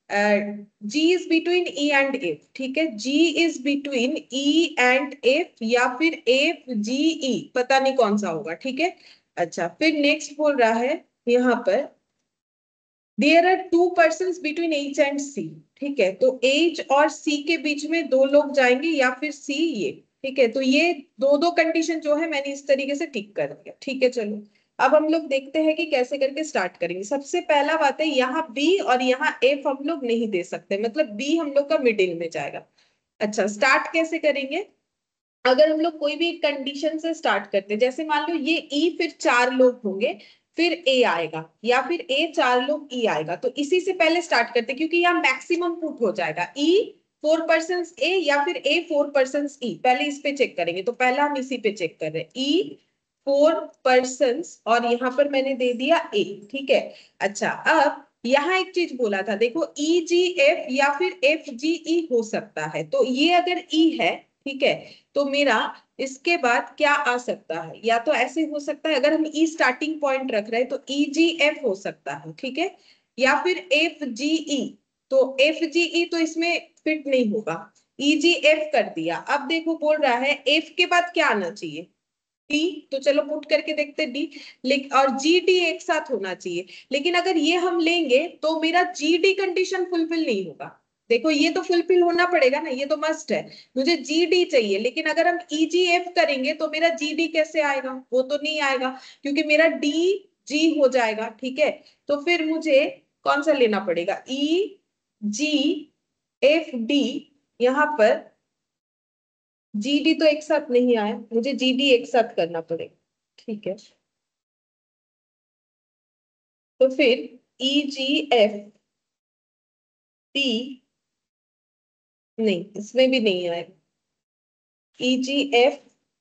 G is between E and F, ठीक है, G is between E and F या फिर एफ जी ई, पता नहीं कौन सा होगा, ठीक है। अच्छा, फिर नेक्स्ट बोल रहा है यहाँ पर there are two person between H and C, ठीक है, तो एच और सी के बीच में दो लोग जाएंगे या फिर सी ये, ठीक है, तो ये दो दो कंडीशन जो है मैंने इस तरीके से टिक कर दिया, ठीक है। चलो अब हम लोग देखते हैं कि कैसे करके स्टार्ट करेंगे। सबसे पहला बात है यहाँ बी और यहाँ एफ हम लोग नहीं दे सकते, मतलब बी हम लोग का मिडिल में जाएगा। अच्छा, स्टार्ट कैसे करेंगे? अगर हम लोग कोई भी कंडीशन से स्टार्ट करते हैं, जैसे मान लो ये ई फिर चार लोग होंगे, फिर ए आएगा, या फिर ए चार लोग ई आएगा, तो इसी से पहले स्टार्ट करते हैं क्योंकि यहाँ मैक्सिमम पुट हो जाएगा। ई फोर पर्सन ए या फिर ए फोर पर्सन ई, पहले इस पे चेक करेंगे, तो पहला हम इसी पे चेक कर रहे हैं, ई फोर पर्सन और यहाँ पर मैंने दे दिया ए, ठीक है। अच्छा, अब यहाँ एक चीज बोला था, देखो ई जी एफ या फिर एफ जी ई हो सकता है, तो ये अगर ई है, ठीक है, तो मेरा इसके बाद क्या आ सकता है, या तो ऐसे हो सकता है, अगर हम ई स्टार्टिंग पॉइंट रख रहे हैं तो ई जी एफ हो सकता है, ठीक है, या फिर एफ जी ई, तो एफ जी ई तो इसमें फिट नहीं होगा, ई जी एफ कर दिया। अब देखो बोल रहा है एफ के बाद क्या आना चाहिए, डी, तो चलो पुट करके देखते डी, लेकिन और जी डी एक साथ होना चाहिए, लेकिन अगर ये हम लेंगे तो मेरा जी डी कंडीशन फुलफिल नहीं होगा। देखो ये तो फुलफिल होना पड़ेगा ना, ये तो मस्ट है, मुझे जी डी चाहिए, लेकिन अगर हम ई जी एफ करेंगे तो मेरा जी डी कैसे आएगा, वो तो नहीं आएगा क्योंकि मेरा डी जी हो जाएगा, ठीक है। तो फिर मुझे कौन सा लेना पड़ेगा, ई जी एफ डी, यहाँ पर जीडी तो एक साथ नहीं आया, मुझे जीडी एक साथ करना पड़ेगा, ठीक है। तो फिर ई जी एफ डी, नहीं इसमें भी नहीं आएगा, E G F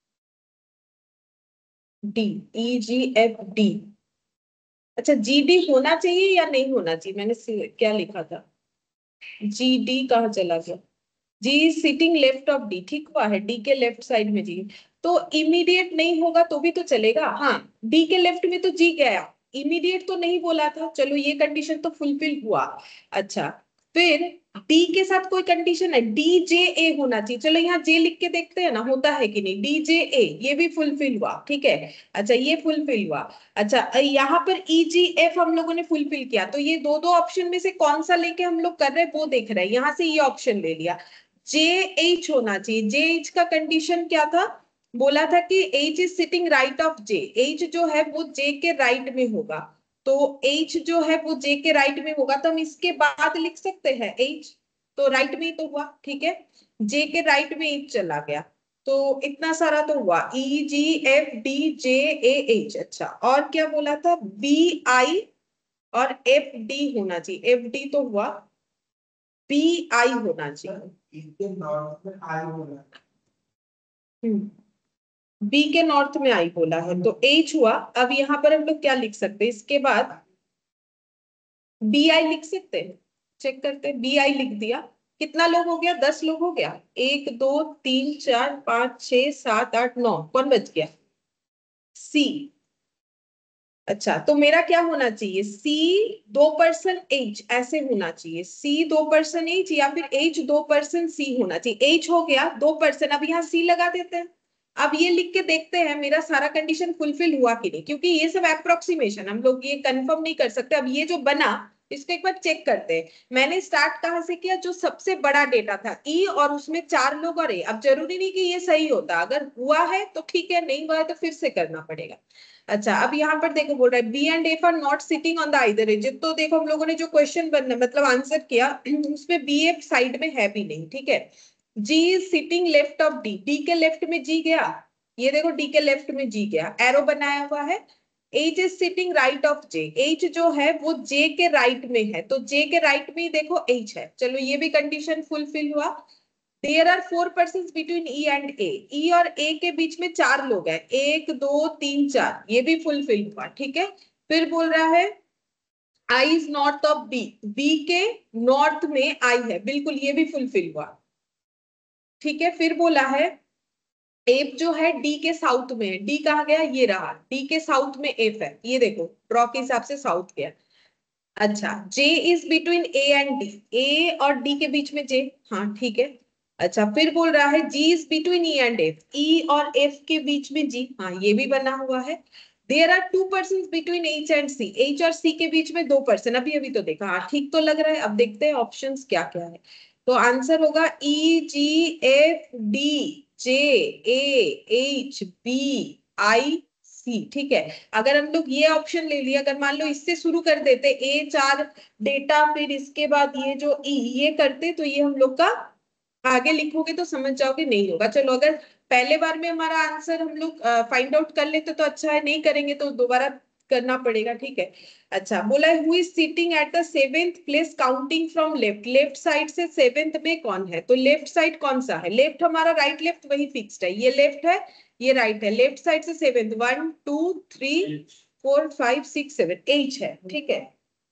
D, E G F D. अच्छा, जीडी होना चाहिए या नहीं होना चाहिए, मैंने क्या लिखा था, जीडी कहाँ चला गया, G sitting left of D, ठीक हुआ है, डी के लेफ्ट साइड में जी, तो इमीडिएट नहीं होगा तो भी तो चलेगा, हाँ डी के लेफ्ट में तो जी गया, इमीडिएट तो नहीं बोला था, चलो ये कंडीशन तो फुलफिल हुआ। अच्छा, फिर डी के साथ कोई कंडीशन है, डी जे ए होना चाहिए, चलो यहाँ जे लिख के देखते हैं ना होता है कि नहीं, डी जे ए, ये भी फुलफिल हुआ, ठीक है। अच्छा, ये फुलफिल हुआ। अच्छा, यहाँ पर ई जी एफ हम लोगों ने फुलफिल किया, तो ये दो दो ऑप्शन में से कौन सा लेके हम लोग कर रहे हैं वो देख रहे हैं, यहाँ से ये ऑप्शन ले लिया, जे एच होना चाहिए। जे एच का कंडीशन क्या था, बोला था कि H is sitting right of J, H जो है वो जे के राइट में होगा, तो एच जो है वो जे के राइट में होगा, तो हम इसके बाद लिख सकते हैं एच, तो राइट में ही तो हुआ, ठीक है, जे के राइट में एच चला गया, तो इतना सारा तो हुआ, E G F D J A H. अच्छा, और क्या बोला था, बी आई और एफ डी होना चाहिए, एफ डी तो हुआ, बी आई होना चाहिए, इनके नॉर्थ में आई बोला, बी के नॉर्थ में आई बोला है, तो एच हुआ। अब यहाँ पर हम लोग क्या लिख सकते हैं, इसके बाद बी आई लिख सकते हैं, चेक करते हैं, बी आई लिख दिया, कितना लोग हो गया, दस लोग हो गया, एक दो तीन चार पांच छह सात आठ नौ, कौन बच गया, सी। अच्छा, तो मेरा क्या होना चाहिए, सी दो पर्सन एच ऐसे होना चाहिए, सी दो पर्सन एच या फिर एच दो पर्सन सी होना चाहिए, एच हो गया दो पर्सन, अब यहाँ सी लगा देते हैं। अब ये लिख के देखते हैं मेरा सारा कंडीशन फुलफिल हुआ कि नहीं, क्योंकि ये सब अप्रोक्सीमेशन, हम लोग ये कंफर्म नहीं कर सकते। अब ये जो बना इसको एक बार चेक करते हैं, मैंने स्टार्ट कहाँ से किया, जो सबसे बड़ा डेटा था ई और उसमें चार लोग और ए, अब जरूरी नहीं कि ये सही होता, अगर हुआ है तो ठीक है, नहीं हुआ है तो फिर से करना पड़ेगा। अच्छा, अब यहाँ पर देखो बोल रहा है B and F are not sitting on the either edge, तो देखो हम लोगों ने जो क्वेश्चन बनना मतलब आंसर किया उसमें बी एफ साइड में है भी नहीं, ठीक है। G is sitting left of D, D के लेफ्ट में जी गया, ये देखो डी के लेफ्ट में जी गया, एरो बनाया हुआ है। H is sitting right of J, H जो है वो जे के राइट में है, तो जे के राइट में देखो एच है, चलो ये भी कंडीशन फुलफिल हुआ। There are four person between E and A, E और ए के बीच में चार लोग हैं, एक दो तीन चार, ये भी फुलफिल हुआ, ठीक है। फिर बोल रहा है I is north of B, B के नॉर्थ में आई है, बिल्कुल ये भी फुलफिल हुआ, ठीक है। फिर बोला है एफ जो है डी के साउथ में है, डी कहाँ गया, ये रहा, डी के साउथ में एफ है, ये देखो ड्रॉ के हिसाब से साउथ गया। अच्छा, J is between A and D, A और D के बीच में J, हाँ ठीक है। अच्छा, फिर बोल रहा है G is between E and F, E और F के बीच में G, हाँ ये भी बना हुआ है। There are two person between H and C, H और C के बीच में दो पर्सन, अभी अभी तो देखा, हाँ ठीक तो लग रहा है। अब देखते हैं ऑप्शंस क्या क्या है। तो आंसर होगा E G F D J A H B I C, ठीक है। अगर हम लोग ये ऑप्शन ले लिया, अगर मान लो इससे शुरू कर देते ए चार डेटा, फिर इसके बाद ये जो ई ये करते, तो ये हम लोग का आगे लिखोगे तो समझ जाओगे नहीं होगा। चलो, अगर पहले बार में हमारा आंसर हम लोग फाइंड आउट कर लेते तो अच्छा है, नहीं करेंगे तो दोबारा करना पड़ेगा, ठीक है। अच्छा, बोला है who is sitting at the seventh place counting from left, left side से सेवेंथ में कौन है, तो लेफ्ट साइड कौन सा है, लेफ्ट हमारा राइट लेफ्ट वही फिक्स्ड है, ये लेफ्ट है ये राइट है, लेफ्ट साइड से seventh, one two three four five six seven, H है, ठीक है।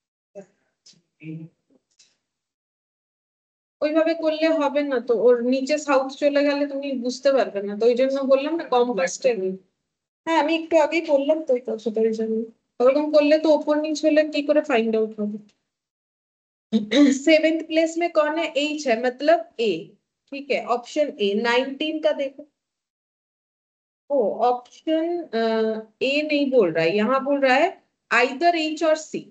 ওইভাবে করলে হবে না তো, ওর নিচে সাউথ চলে গেলে তুমি বুঝতে পারবে না, তো ওই জন্য বললাম না কম্পাসটা। হ্যাঁ, আমি একটু আগেই বললাম তো এই কথাটা, ওই জন্য ওরকম করলে তো ওপর নিচ হলে কি করে ফাইন্ড आउट হবে। सेवेंथ प्लेस में कौन है, एच है, मतलब ए, ठीक है। ऑप्शन ए नाइनटीन का देखो, ओ ऑप्शन ए नहीं बोल रहा है, यहाँ बोल रहा है आइदर एच और सी।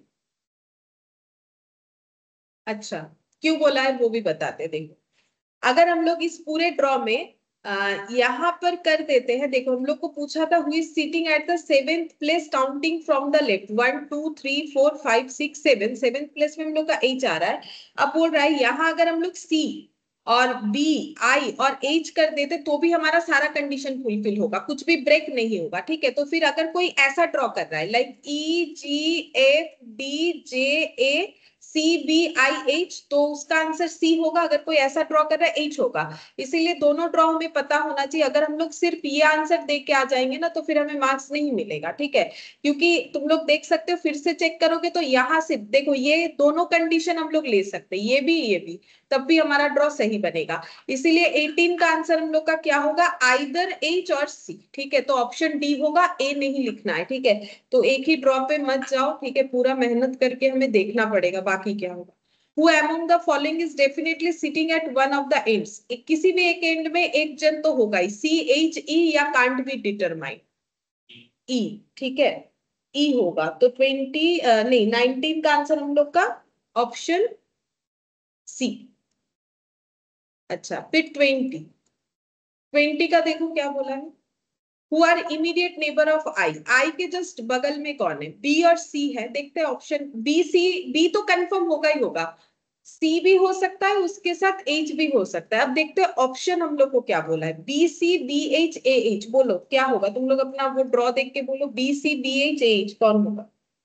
अच्छा, क्यों बोला है वो भी बताते, देखो अगर हम लोग इस पूरे ड्रॉ में आ, यहाँ पर कर देते हैं, देखो हम लोग को पूछा था who is sitting at the seventh place counting from the left, one two three four five six seven, seventh place में हम लोग का एच आ रहा है। अब बोल रहा है यहाँ अगर हम लोग सी और बी आई और एच कर देते तो भी हमारा सारा कंडीशन फुलफिल होगा, कुछ भी ब्रेक नहीं होगा, ठीक है। तो फिर अगर कोई ऐसा ड्रॉ कर रहा है like E G F D J A C B I H, तो उसका आंसर सी होगा। अगर कोई ऐसा ड्रॉ कर रहा है एच होगा। इसीलिए दोनों ड्रॉ हमें पता होना चाहिए। अगर हम लोग सिर्फ ये आंसर देख के आ जाएंगे ना तो फिर हमें मार्क्स नहीं मिलेगा, ठीक है। क्योंकि तुम लोग देख सकते हो, फिर से चेक करोगे तो यहाँ से देखो ये दोनों कंडीशन हम लोग ले सकते हैं, ये भी ये भी, तब भी हमारा ड्रॉ सही बनेगा। इसीलिए एटीन का आंसर हम लोग का क्या होगा, आइदर एच और सी, ठीक है। तो ऑप्शन डी होगा, ए नहीं लिखना है, ठीक है। तो एक ही ड्रॉ पे मत जाओ, ठीक है, पूरा मेहनत करके हमें देखना पड़ेगा बाकी क्या होगा। Who among the following is definitely sitting at one of the ends? एक, किसी भी एक एंड में एक जन तो होगा ही, सी एच ई या कांट बी डिटरमाइन, ई, ठीक है, ई होगा। तो ट्वेंटी नहीं नाइनटीन का आंसर हम लोग का ऑप्शन सी। अच्छा, फिर ट्वेंटी, ट्वेंटी का देखो क्या बोला है, who are immediate neighbour of I, I के जस्ट बगल में कौन है, बी और सी है। देखते हैं ऑप्शन बी सी, बी तो कंफर्म होगा ही होगा, सी भी हो सकता है उसके साथ एच भी हो सकता है। अब देखते हैं ऑप्शन हम लोग को क्या बोला है, B C B H A H, बोलो क्या होगा, तुम लोग अपना वो ड्रॉ देख के बोलो, B C B H A H कौन होगा,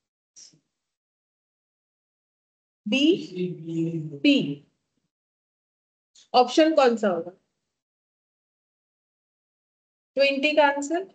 बी बी, ऑप्शन कौन सा होगा, ट्वेंटी का आंसर।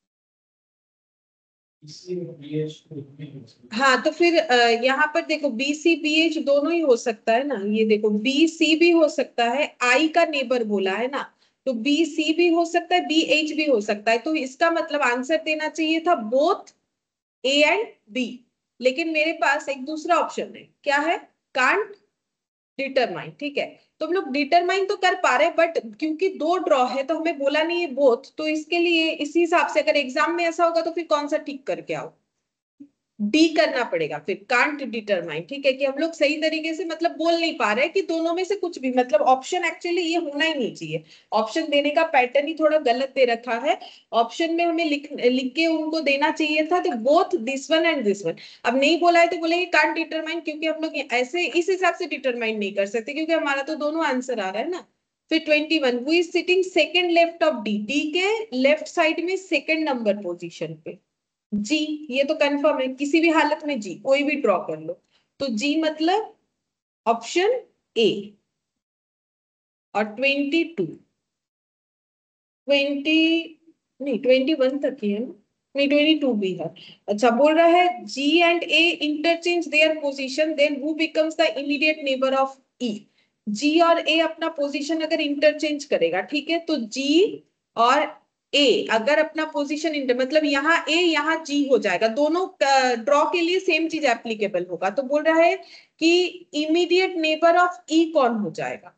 हाँ, तो फिर यहाँ पर देखो बी सी बी एच दोनों ही हो सकता है ना, ये देखो बी सी भी हो सकता है, आई का नेबर बोला है ना, तो बी सी भी हो सकता है, बी एच भी हो सकता है। तो इसका मतलब आंसर देना चाहिए था बोथ ए एंड बी, लेकिन मेरे पास एक दूसरा ऑप्शन है, क्या है, कांट डिटरमाइन, ठीक है। तो हम लोग डिटरमाइन तो कर पा रहे, बट क्योंकि दो ड्रॉ है तो हमें बोला नहीं है बोथ, तो इसके लिए इसी हिसाब से अगर एग्जाम में ऐसा होगा तो फिर कौन सा ठीक करके आओ, डी करना पड़ेगा, फिर कांट डिटरमाइन, ठीक है। कि हम लोग सही तरीके से मतलब बोल नहीं पा रहे कि दोनों में से कुछ भी, मतलब ऑप्शन एक्चुअली ये होना ही नहीं चाहिए, ऑप्शन देने का पैटर्न ही थोड़ा गलत दे रखा है। ऑप्शन में हमें लिख लिख के उनको देना चाहिए था तो both this one and this one. अब नहीं बोला है तो बोलेंगे कांट डिटरमाइन, क्योंकि हम लोग ऐसे इस हिसाब से डिटरमाइन नहीं कर सकते, क्योंकि हमारा तो दोनों आंसर आ रहा है ना। फिर twenty one, who is sitting second left of D, D के लेफ्ट साइड में सेकेंड नंबर पोजिशन पे, जी, ये तो कंफर्म है, किसी भी हालत में जी, कोई भी ड्रॉ कर लो, तो जी मतलब ऑप्शन ए। और ट्वेंटी टू, ट्वेंटी नहीं ट्वेंटी वन तक ही है ना, नहीं ट्वेंटी टू भी है। अच्छा, बोल रहा है G and A interchange their position, then who becomes the immediate neighbour of E, G और ए अपना पोजीशन अगर इंटरचेंज करेगा, ठीक है, तो जी और ए अगर अपना पोजीशन इंटर मतलब यहाँ ए यहाँ जी हो जाएगा, दोनों ड्रॉ के लिए सेम चीज एप्लीकेबल होगा। तो बोल रहा है कि इमीडिएट नेबर ऑफ ई कौन हो जाएगा।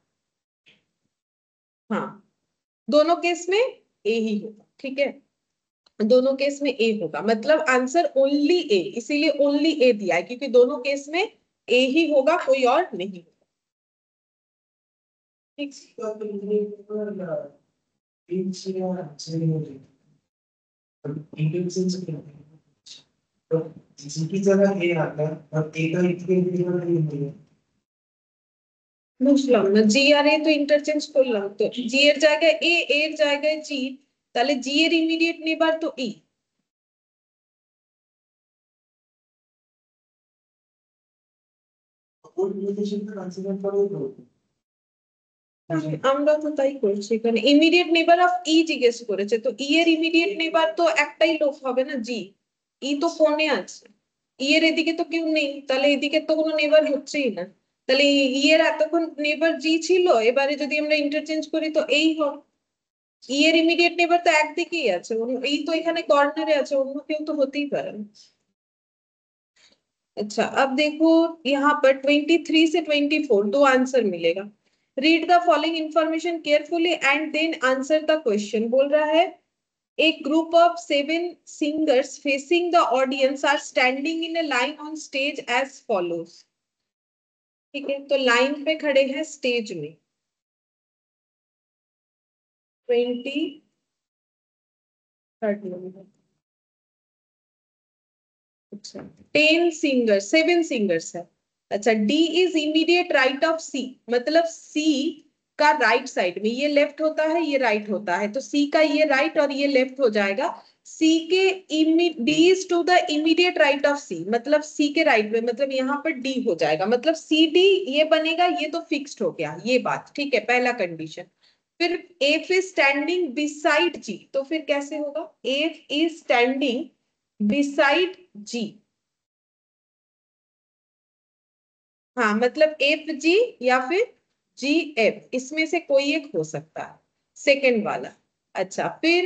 हाँ, दोनों केस में ए ही होगा, ठीक है, दोनों केस में ए होगा, मतलब आंसर ओनली ए, इसीलिए ओनली ए दिया है क्योंकि दोनों केस में ए ही होगा, कोई और नहीं होगा। ठीक, जिसकी जगह ए आता है और ए का इतने जगह नहीं है। বুঝলাম না, জি আর এ তো ইন্টারচেঞ্জ করলাম, তো জি এর জায়গায় এ, এর জায়গায় জি, তাহলে জি এর ইমিডিয়েট নেবার তো ই। और रिलेशन का कंसीडर करो तो আমরা তো তাই করছি, এখানে ইমিডিয়েট নেবার অফ ই জিজ্ঞেস করেছে, তো ই এর ইমিডিয়েট নেবার তো একটাই লোক হবে না, জি। ই তো ফোনে আছে, ই এর এদিকে তো কেউ নেই, তাহলে এদিকে তো কোনো নেবার হচ্ছেই না, তাহলে ই এর এতক্ষণ নেবার জি ছিল, এবারে যদি আমরা ইন্টারচেঞ্জ করি তো এই হবে। ই এর ইমিডিয়েট নেবার তো একদিকেই আছে, এই তো এখানে কর্নারে আছে, অন্য কেউ তো হতেই পারে না। अच्छा, अब देखो यहाँ पर तेईस से चौबीस दो आंसर मिलेगा। Read the following information carefully and then answer the question. बोल रहा है a group of seven singers facing the audience are standing in a line on stage as follows। ठीक है, तो लाइन पे खड़े हैं स्टेज में। ट्वेंटी थर्ड नंबर, अच्छा, टेन सिंगर्स, सेवन सिंगर्स है। अच्छा, D is immediate right of C, मतलब सी का राइट साइड में, ये लेफ्ट होता है ये राइट होता है, तो सी का ये राइट और ये लेफ्ट हो जाएगा। सी के D is to the immediate right of C, मतलब सी के राइट में, मतलब यहाँ पर डी हो जाएगा, मतलब सी डी ये बनेगा, ये तो फिक्स्ड हो गया ये बात, ठीक है, पहला कंडीशन। फिर F is standing beside G, तो फिर कैसे होगा, F is standing beside G, हाँ, मतलब एफ जी या फिर जी एफ, इसमें से कोई एक हो सकता है, सेकंड वाला। अच्छा, फिर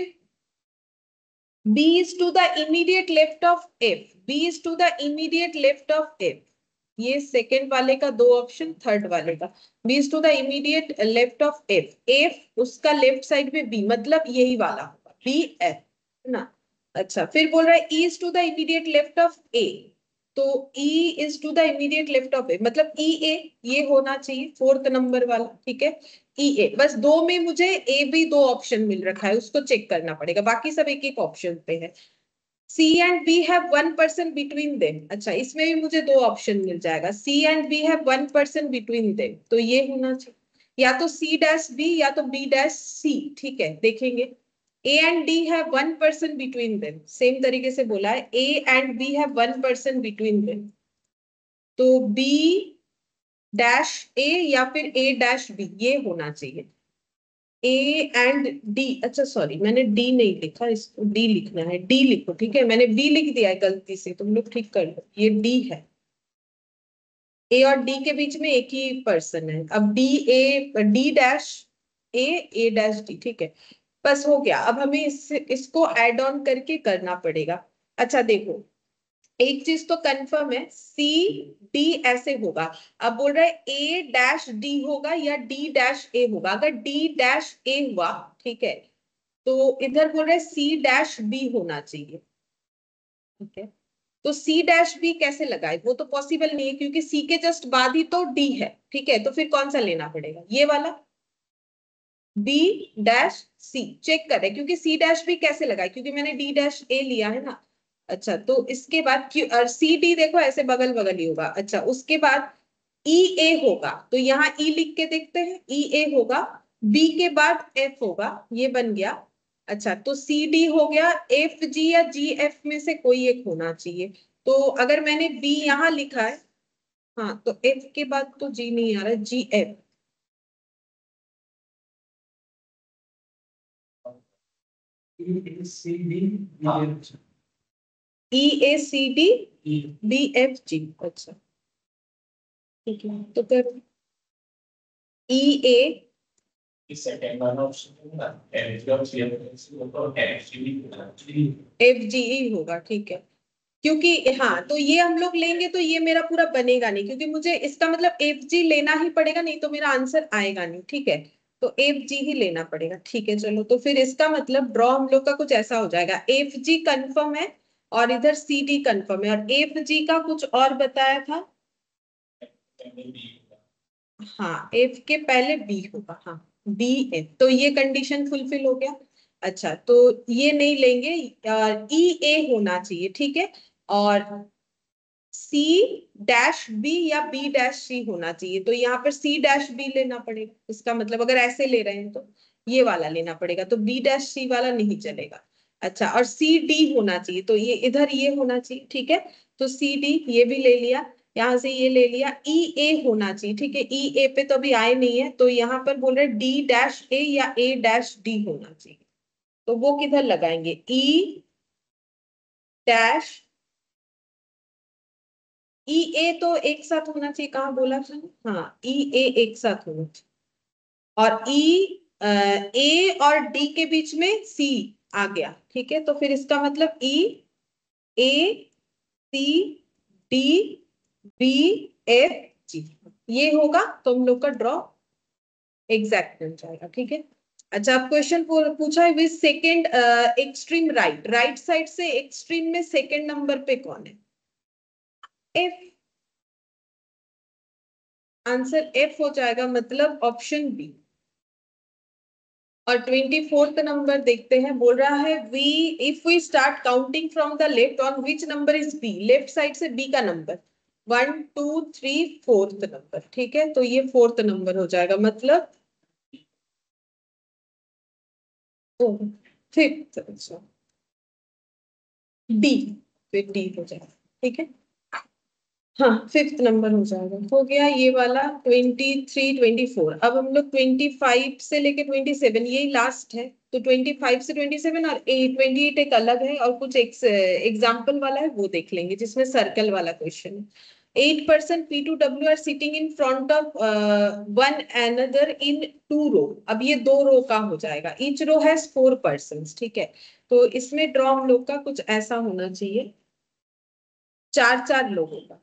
B is to the immediate left of F, B is to the immediate left of F, ये सेकंड वाले का दो ऑप्शन, थर्ड वाले का B is to the immediate left of F, F उसका लेफ्ट साइड में B, मतलब यही वाला होगा B F, है ना। अच्छा, फिर बोल रहा है E is to the immediate left of A, तो E is to the immediate left of A, मतलब E A ये होना चाहिए फोर्थ नंबर वाला, ठीक है, E A। बस दो में मुझे ए बी दो ऑप्शन मिल रखा है, उसको चेक करना पड़ेगा, बाकी सब एक एक ऑप्शन पे है। C and B have one person between them, अच्छा, इसमें भी मुझे दो ऑप्शन मिल जाएगा, C and B have one person between them, तो ये होना चाहिए, या तो C डैश B या तो B डैश C, ठीक है, देखेंगे। A and D have one person between them, same तरीके से बोला है, A and B have one person between them, तो B डैश A या फिर A डैश B ये होना चाहिए। A एंड D, अच्छा सॉरी मैंने D नहीं लिखा, इसको D लिखना है, D लिखो, ठीक है, मैंने B लिख दिया है गलती से, तुम लोग ठीक कर लो, ये D है। A और D के बीच में एक ही पर्सन है, अब D A D dash A A dash D, ठीक है, बस हो गया। अब हमें इस, इसको ऐड ऑन करके करना पड़ेगा। अच्छा देखो, एक चीज तो कंफर्म है, सी डी ऐसे होगा। अब बोल रहा है ए डैश डी होगा या डी डैश ए होगा, अगर डी डैश ए हुआ, ठीक है, तो इधर बोल रहे सी डैश बी होना चाहिए, ठीक है, तो सी डैश बी कैसे लगाए, वो तो पॉसिबल नहीं है क्योंकि सी के जस्ट बाद ही तो डी है, ठीक है, तो फिर कौन सा लेना पड़ेगा, ये वाला बी डैश सी, चेक करें क्योंकि सी डैश बी कैसे लगाए, क्योंकि मैंने डी डैश ए लिया है ना। अच्छा, तो इसके बाद क्यों सी डी देखो ऐसे बगल बगल ही होगा। अच्छा, उसके बाद ई ए होगा, तो यहाँ ई लिख के देखते हैं, ई ए होगा, बी के बाद एफ होगा, ये बन गया। अच्छा, तो सी डी हो गया, एफ जी या जी एफ में से कोई एक होना चाहिए, तो अगर मैंने बी यहाँ लिखा है, हाँ, तो एफ के बाद तो जी नहीं आ रहा, G F, E A C D B F G, अच्छा ठीक है, तो कर ई ए इस सेकंड वाला ऑप्शन है ना, एफ का क्लियर होगा, एफ जी होगा, एफ जी ई होगा, ठीक है। क्योंकि हाँ, तो ये हम लोग लेंगे तो ये मेरा पूरा बनेगा नहीं, क्योंकि मुझे इसका मतलब एफ जी लेना ही पड़ेगा, नहीं तो मेरा आंसर आएगा नहीं, ठीक है। तो एफ जी ही लेना पड़ेगा, ठीक है। चलो, तो फिर इसका मतलब ड्रॉ हम लोग का कुछ ऐसा हो जाएगा, एफ जी कंफर्म है और इधर सी डी कंफर्म है, और एफ जी का कुछ और बताया था। हाँ, एफ के पहले बी होगा, हाँ, बी एफ, तो ये कंडीशन फुलफिल हो गया। अच्छा, तो ये नहीं लेंगे, ई ए होना चाहिए, ठीक है। और सी डैश बी या बी डैश सी होना चाहिए, तो यहाँ पर सी डैश बी लेना पड़ेगा, इसका मतलब अगर ऐसे ले रहे हैं तो ये वाला लेना पड़ेगा, तो बी डैश सी वाला नहीं चलेगा। अच्छा, और सी डी होना चाहिए, तो ये इधर ये होना चाहिए, ठीक है। तो सी डी ये भी ले लिया, यहाँ से ये ले लिया, ई ए होना चाहिए, ठीक है। ई ए पे तो अभी आए नहीं है, तो यहाँ पर बोल रहे डी डैश ए या ए डैश डी होना चाहिए, तो वो किधर लगाएंगे, ई डैश ई ए तो एक साथ होना चाहिए, कहाँ बोला था, हाँ, ई ए एक साथ होना चाहिए, और ई ए और डी के बीच में सी आ गया, ठीक है। तो फिर इसका मतलब E A C D B F G ये होगा, तो हम लोग का ड्रॉ एग्जैक्ट बन जाएगा, ठीक है। अच्छा, आप क्वेश्चन पूछा है with second extreme right, right side से एक्सट्रीम में सेकेंड नंबर पे कौन है, एफ, आंसर एफ हो जाएगा, मतलब ऑप्शन बी। और ट्वेंटी फोर्थ नंबर देखते हैं, बोल रहा है we if we start counting from the left on which number is B, left side से बी का number one two three fourth number, ठीक है। तो ये फोर्थ नंबर हो जाएगा, मतलब फिफ्थ, अच्छा डी, फिर डी हो जाएगा, ठीक है। हाँ, फिफ्थ नंबर हो जाएगा, हो गया ये वाला ट्वेंटी थ्री ट्वेंटी फोर। अब हम लोग ट्वेंटी फाइव से लेके ट्वेंटी सेवन, यही लास्ट है, तो ट्वेंटी फाइव से ट्वेंटी सेवन और ट्वेंटी एट एक अलग है, और कुछ एग्जाम्पल वाला है वो देख लेंगे, जिसमें सर्कल वाला क्वेश्चन है। Eight person P to W are sitting in front of one another in two row, अब ये दो रो का हो जाएगा, each row has four person, ठीक है। तो इसमें ड्रॉ हम लोग का कुछ ऐसा होना चाहिए, चार चार लोगों का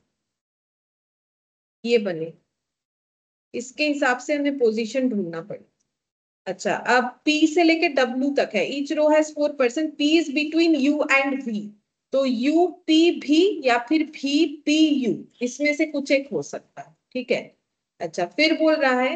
ये बने, इसके हिसाब से हमें पोजीशन ढूंढना पड़े। अच्छा, अब P से लेके W तक है, each row has four person, P is between U and V, तो U P V या फिर V P U, इसमें से कुछ एक हो सकता है, ठीक है। अच्छा, फिर बोल रहा है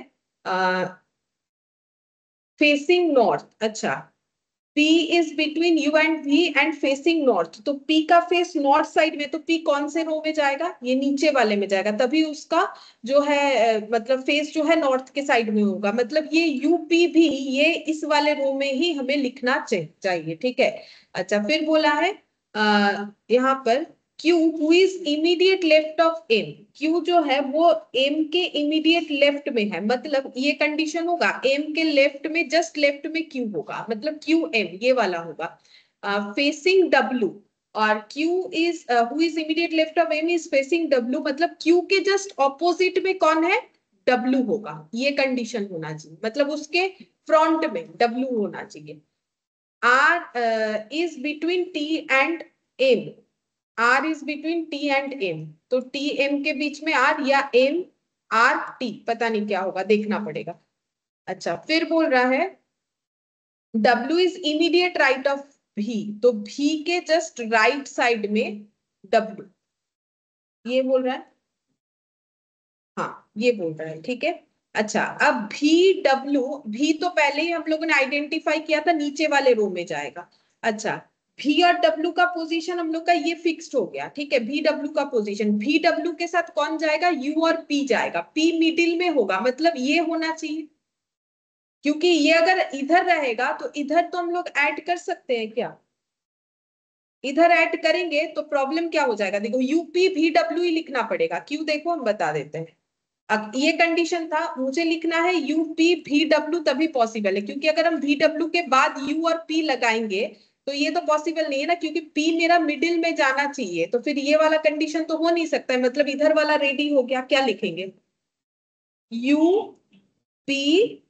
फेसिंग नॉर्थ, अच्छा P is between U and V and facing north, तो P का फेस नॉर्थ साइड में, तो P कौन से रो में जाएगा, ये नीचे वाले में जाएगा, तभी उसका जो है अ, मतलब फेस जो है नॉर्थ के साइड में होगा, मतलब ये U P भी ये इस वाले रो में ही हमें लिखना चाहिए, ठीक है। अच्छा, फिर बोला है आ, यहाँ पर Q who is immediate left of M, Q जो है वो M के इमीडिएट लेफ्ट में है, मतलब ये कंडीशन होगा M के लेफ्ट में, जस्ट लेफ्ट में Q होगा, मतलब Q M ये वाला होगा, फेसिंग uh, W, और Q is uh, who is immediate left of M is facing W, मतलब Q के जस्ट ऑपोजिट में कौन है, W होगा, ये कंडीशन होना चाहिए, मतलब उसके फ्रंट में W होना चाहिए। R uh, is between T and M, R is between T and M, तो T M के बीच में R या M R T, पता नहीं क्या होगा, देखना पड़ेगा। अच्छा, फिर बोल रहा है W is immediate right of V, तो V के जस्ट राइट साइड में W, ये बोल रहा है, हाँ ये बोल रहा है, ठीक है। अच्छा, अब V W, V तो पहले ही हम लोगों ने आइडेंटिफाई किया था, नीचे वाले रो में जाएगा। अच्छा, V और W का पोजीशन हम लोग का ये फिक्स्ड हो गया, ठीक है। V W का पोजीशन, V W के साथ कौन जाएगा, U और P जाएगा, P मिडिल में होगा, मतलब ये होना चाहिए, क्योंकि ये अगर इधर रहेगा तो इधर तो हम लोग ऐड कर सकते हैं क्या, इधर ऐड करेंगे तो प्रॉब्लम क्या हो जाएगा, देखो यूपी भी डब्ल्यू ही लिखना पड़ेगा, क्यों देखो हम बता देते हैं। अब ये कंडीशन था, मुझे लिखना है यूपी भी डब्ल्यू, तभी पॉसिबल है, क्योंकि अगर हम भी डब्ल्यू के बाद यू और पी लगाएंगे तो ये तो पॉसिबल नहीं है ना, क्योंकि पी मेरा मिडिल में जाना चाहिए, तो फिर ये वाला कंडीशन तो हो नहीं सकता है, मतलब इधर वाला रेडी हो गया, क्या लिखेंगे, यू पी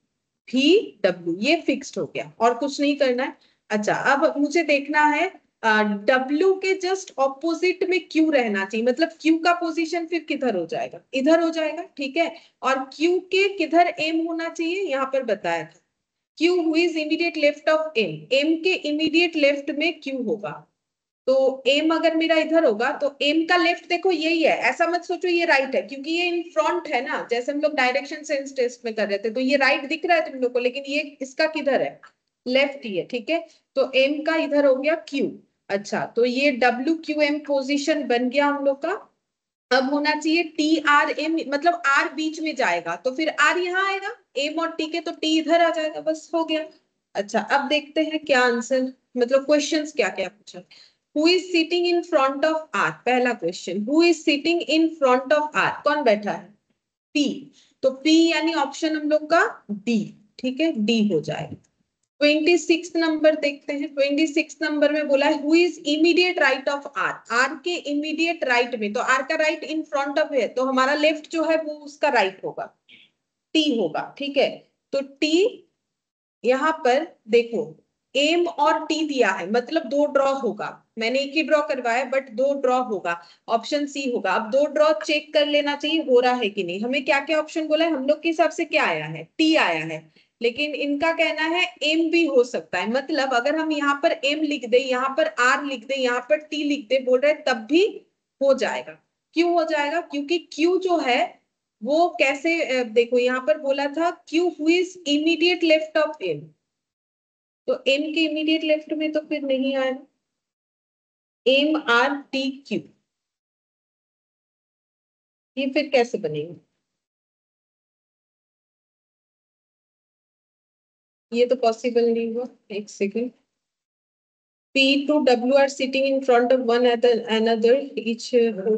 भी डब्ल्यू, ये फिक्स्ड हो गया और कुछ नहीं करना है। अच्छा अब मुझे देखना है डब्ल्यू uh, के जस्ट ऑपोजिट में क्यू रहना चाहिए, मतलब क्यू का पोजीशन फिर किधर हो जाएगा, इधर हो जाएगा, ठीक है। और क्यू के किधर एम होना चाहिए, यहाँ पर बताया था Q who is immediate left of M, M के इमीडिएट लेफ्ट में क्यू होगा। तो एम अगर मेरा इधर होगा तो एम का लेफ्ट देखो यही है, ऐसा मत सोचो ये राइट है, क्योंकि ये इन फ्रंट है ना, जैसे हम लोग डायरेक्शन सेंस टेस्ट में कर रहे थे, तो ये राइट दिख रहा है तुम लोग को, लेकिन ये इसका किधर है, लेफ्ट ही है, ठीक है। तो एम का इधर हो गया क्यू। अच्छा तो ये डब्ल्यू क्यू एम पोजिशन बन गया हम लोग का। अब होना चाहिए टी आर एम, मतलब आर बीच में जाएगा तो फिर आर यहाँ आएगा, एम और टी के, तो टी इधर आ जाएगा, बस हो गया। अच्छा अब देखते हैं क्या आंसर, मतलब क्वेश्चंस क्या क्या पूछा। Who is sitting in front of R, पहला question, who is sitting in front of R, कौन बैठा है, पी। तो पी यानी ऑप्शन हम लोग का डी, ठीक है, डी हो जाएगा। ट्वेंटी सिक्स नंबर देखते हैं, ट्वेंटी सिक्स नंबर में बोला है who is immediate right of R, R के इमीडिएट राइट में, तो आर का राइट इन फ्रंट ऑफ है, तो हमारा लेफ्ट जो है वो उसका राइट होगा, टी होगा, ठीक है। तो टी यहाँ पर देखो एम और टी दिया है, मतलब दो ड्रॉ होगा, मैंने एक ही ड्रॉ करवाया बट दो ड्रॉ होगा, ऑप्शन सी होगा। अब दो ड्रॉ चेक कर लेना चाहिए हो रहा है कि नहीं, हमें क्या क्या ऑप्शन बोला है, हम लोग के हिसाब से क्या आया है, टी आया है, लेकिन इनका कहना है एम भी हो सकता है, मतलब अगर हम यहाँ पर एम लिख दे, यहाँ पर आर लिख दे, यहाँ पर टी लिख दे, बोल रहे तब भी हो जाएगा। क्यों हो जाएगा, क्योंकि क्यू जो है वो कैसे अ, देखो यहाँ पर बोला था Q who is immediate left of M, तो एम के इमीडिएट लेफ्ट में तो फिर नहीं आएगा, एम आर टी क्यू, ये फिर कैसे बनेगा, ये तो पॉसिबल नहीं हुआ। एक second, P to W are sitting in front of one another each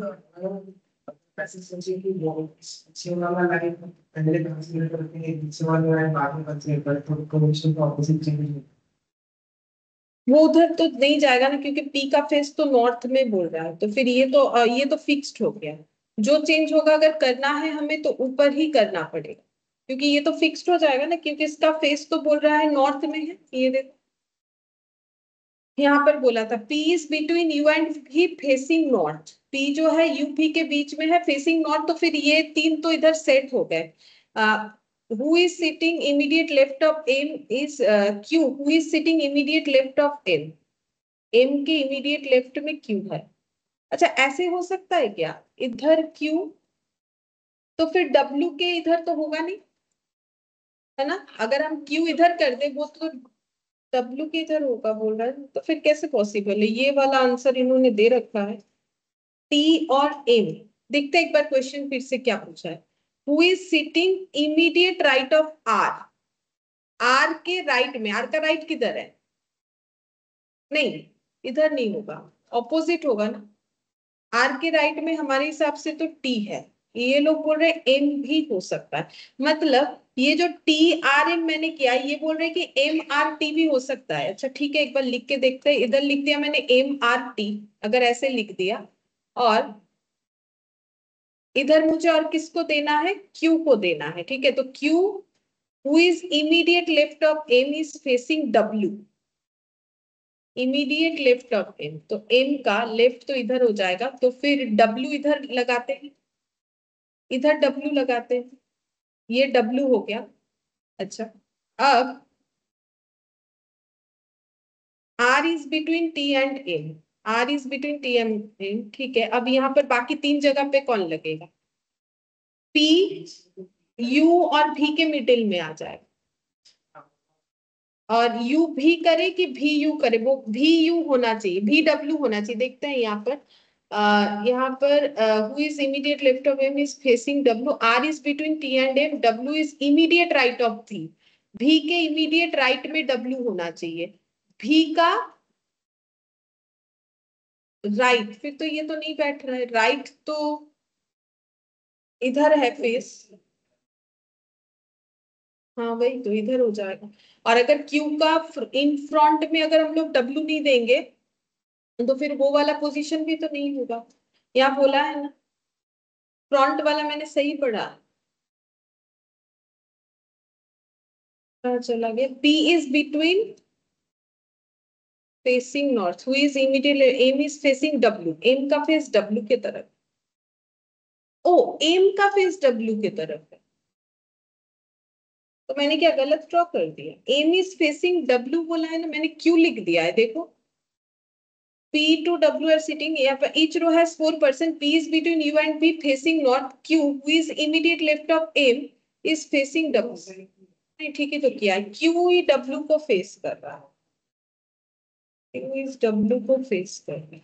पैसे सोचिए कि वो पीछे वाला लाइन पहले कंसीडर करते हैं, पीछे वाला लाइन बाद में कंसीडर करते हैं, तो पोजीशन का ऑपोजिट चेंज वो उधर तो नहीं जाएगा ना, क्योंकि P का फेस तो नॉर्थ में बोल रहा है, तो फिर ये तो अ, ये तो फिक्स्ड हो गया। जो चेंज होगा अगर करना है हमें तो ऊपर ही करना पड़ेगा, क्योंकि ये तो फिक्स्ड हो जाएगा ना, क्योंकि इसका फेस तो बोल रहा है नॉर्थ में है, ये देखो यहाँ पर बोला था P is between U and B facing north, P जो है यूपी के बीच में है फेसिंग नॉर्थ, तो फिर ये तीन तो इधर सेट हो गए। Who is sitting immediate left of M is Q, who is sitting immediate left of M, M के इमीडिएट लेफ्ट में क्यू है। अच्छा ऐसे हो सकता है क्या, इधर क्यू तो फिर डब्ल्यू के इधर तो होगा नहीं, है ना, अगर हम क्यू इधर कर दे वो तो डब्ल्यू के इधर होगा बोल रहा है, तो फिर कैसे पॉसिबल है, ये वाला आंसर इन्होंने दे रखा है टी और एम। देखते एक बार क्वेश्चन फिर से क्या पूछा है, who is sitting immediate right of R, R के राइट में, आर का राइट किधर है, नहीं इधर नहीं होगा, ऑपोजिट होगा ना, आर के राइट में हमारे हिसाब से तो टी है, ये लोग बोल रहे एम भी हो सकता है, मतलब ये जो टी आर एम मैंने किया ये बोल रहे कि एम आर टी भी हो सकता है। अच्छा ठीक है एक बार लिख के देखते हैं, इधर लिख दिया मैंने एम आर टी, अगर ऐसे लिख दिया, और इधर मुझे और किसको देना है, क्यू को देना है, ठीक है। तो Q who is immediate left of M is facing W, immediate left of M, तो एम का लेफ्ट तो इधर हो जाएगा, तो फिर डब्ल्यू इधर लगाते हैं, इधर डब्ल्यू लगाते हैं, ये डब्ल्यू हो गया। अच्छा अब R is between T and M, R is between T and M, ठीक है। अब यहाँ पर बाकी तीन जगह पे कौन लगेगा, पी यू और भी के मिडिल में आ जाएगा, और यू भी करे कि भी यू करे, वो भी यू होना चाहिए, भी डब्ल्यू होना चाहिए। देखते हैं यहाँ पर uh, यहाँ पर who is immediate left of M is facing W, R is between T and M, W is immediate right of B, B के इमीडिएट राइट में डब्ल्यू होना चाहिए, भी का राइट, फिर तो ये तो नहीं बैठ रहा है, राइट तो इधर है फेस, हाँ वही तो इधर हो जाएगा। और अगर क्यू का इन फ्रंट में अगर हम लोग डब्ल्यू नहीं देंगे तो फिर वो वाला पोजीशन भी तो नहीं होगा, यहाँ बोला है ना, फ्रंट वाला मैंने सही पढ़ा, कहाँ चला गया? P is between facing north. Who is immediately? M is facing W. M का फेस W के तरफ. ओ, M का फेस W के तरफ है. तो मैंने क्या गलत ड्रॉ कर दिया? M is facing W बोला है ना, मैंने Q लिख दिया है. देखो P to W are sitting. यहाँ पर each row has four person. P is between U and P facing north. Q, who is immediate left of M, is facing W. नहीं ठीक है, तो क्या है? Q ही W को फेस कर रहा है. Q is W को फेस कर रहा है.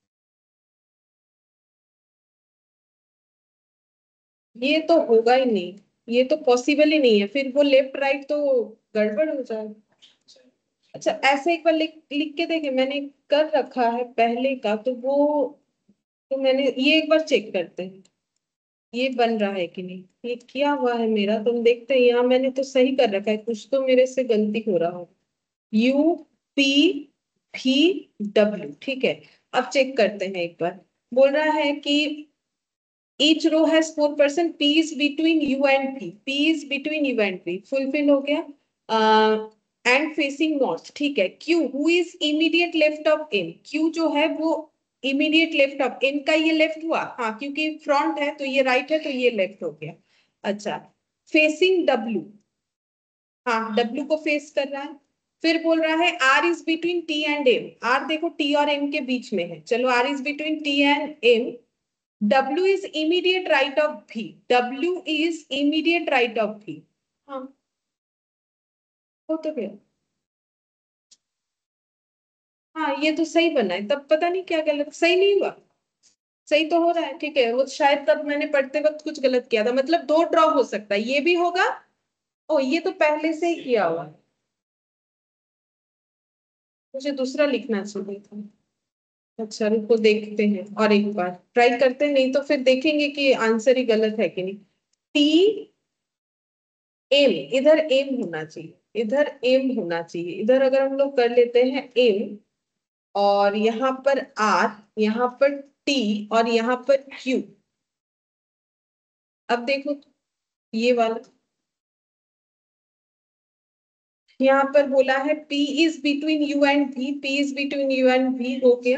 ये तो होगा ही नहीं, ये तो पॉसिबल ही नहीं है. फिर वो लेफ्ट राइट तो गड़बड़ हो जाएगा. अच्छा ऐसे एक बार लिख लिख के देखे, मैंने कर रखा है पहले का, तो वो तो मैंने ये एक बार चेक करते हैं ये बन रहा है कि नहीं. ये किया हुआ है मेरा, तुम देखते हैं यहाँ मैंने तो सही कर रखा है, कुछ तो मेरे से गलती हो रहा हो. यू पी भी डब्ल्यू, ठीक है. अब चेक करते हैं एक बार. बोल रहा है कि each row has four person. P is between U and P. P is between U and P. Fulfill हो गया. uh, and facing north, ठीक है. Q, who is immediate left of M. Q जो है वो immediate left of M का ये left हुआ. हाँ, क्योंकि front है तो ये right है, तो ये left हो गया. अच्छा, facing W. हाँ, W को face कर रहा है. फिर बोल रहा है R is between T and M. R देखो T और M के बीच में है. चलो, R is between T and M. W is immediate right of V. W is immediate right of V. हाँ, हो तो गया. हाँ, ये तो सही बना है. तब पता नहीं क्या गलत, सही नहीं हुआ. सही तो हो रहा है, ठीक है. वो शायद तब मैंने पढ़ते वक्त कुछ गलत किया था. मतलब दो ड्रॉ हो सकता है, ये भी होगा. ओ, ये तो पहले से ही किया हुआ है, मुझे दूसरा लिखना चाहिए था. अच्छा रुको, देखते हैं और एक बार ट्राई करते हैं, नहीं तो फिर देखेंगे कि आंसर ही गलत है कि नहीं. टी एम, इधर एम होना चाहिए, इधर एम होना चाहिए. इधर अगर हम लोग कर लेते हैं एम, और यहाँ पर आर, यहाँ पर टी, और यहाँ पर क्यू. अब देखो ये वाला, यहाँ पर बोला है P is between U and V. P is between U and V हो गया.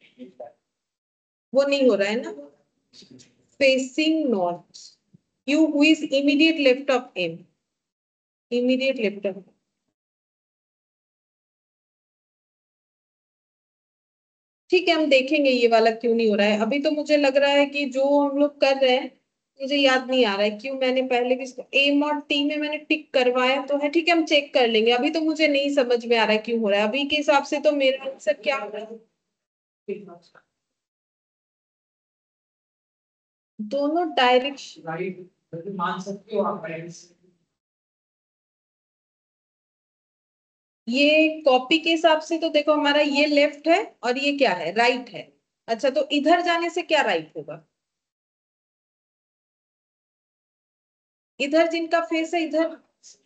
वो नहीं हो रहा है ना. Facing north. Q, who is immediate left of M. Immediate left of. ठीक है, हम देखेंगे ये वाला क्यों नहीं हो रहा है. अभी तो मुझे लग रहा है कि जो हम लोग कर रहे हैं, मुझे याद नहीं आ रहा है क्यों. मैंने पहले भी इसको एम और टी में मैंने टिक करवाया तो है. ठीक है, हम चेक कर लेंगे. अभी तो मुझे नहीं समझ में आ रहा है क्यों हो रहा है. अभी के हिसाब से तो मेरा आंसर क्या हो रहा है, दोनों डायरेक्शन. राइट मान सकते हो आप. ये कॉपी के हिसाब से तो देखो, हमारा ये लेफ्ट है और ये क्या है, राइट है. अच्छा, तो इधर जाने से क्या राइट होगा? इधर जिनका फेस है इधर,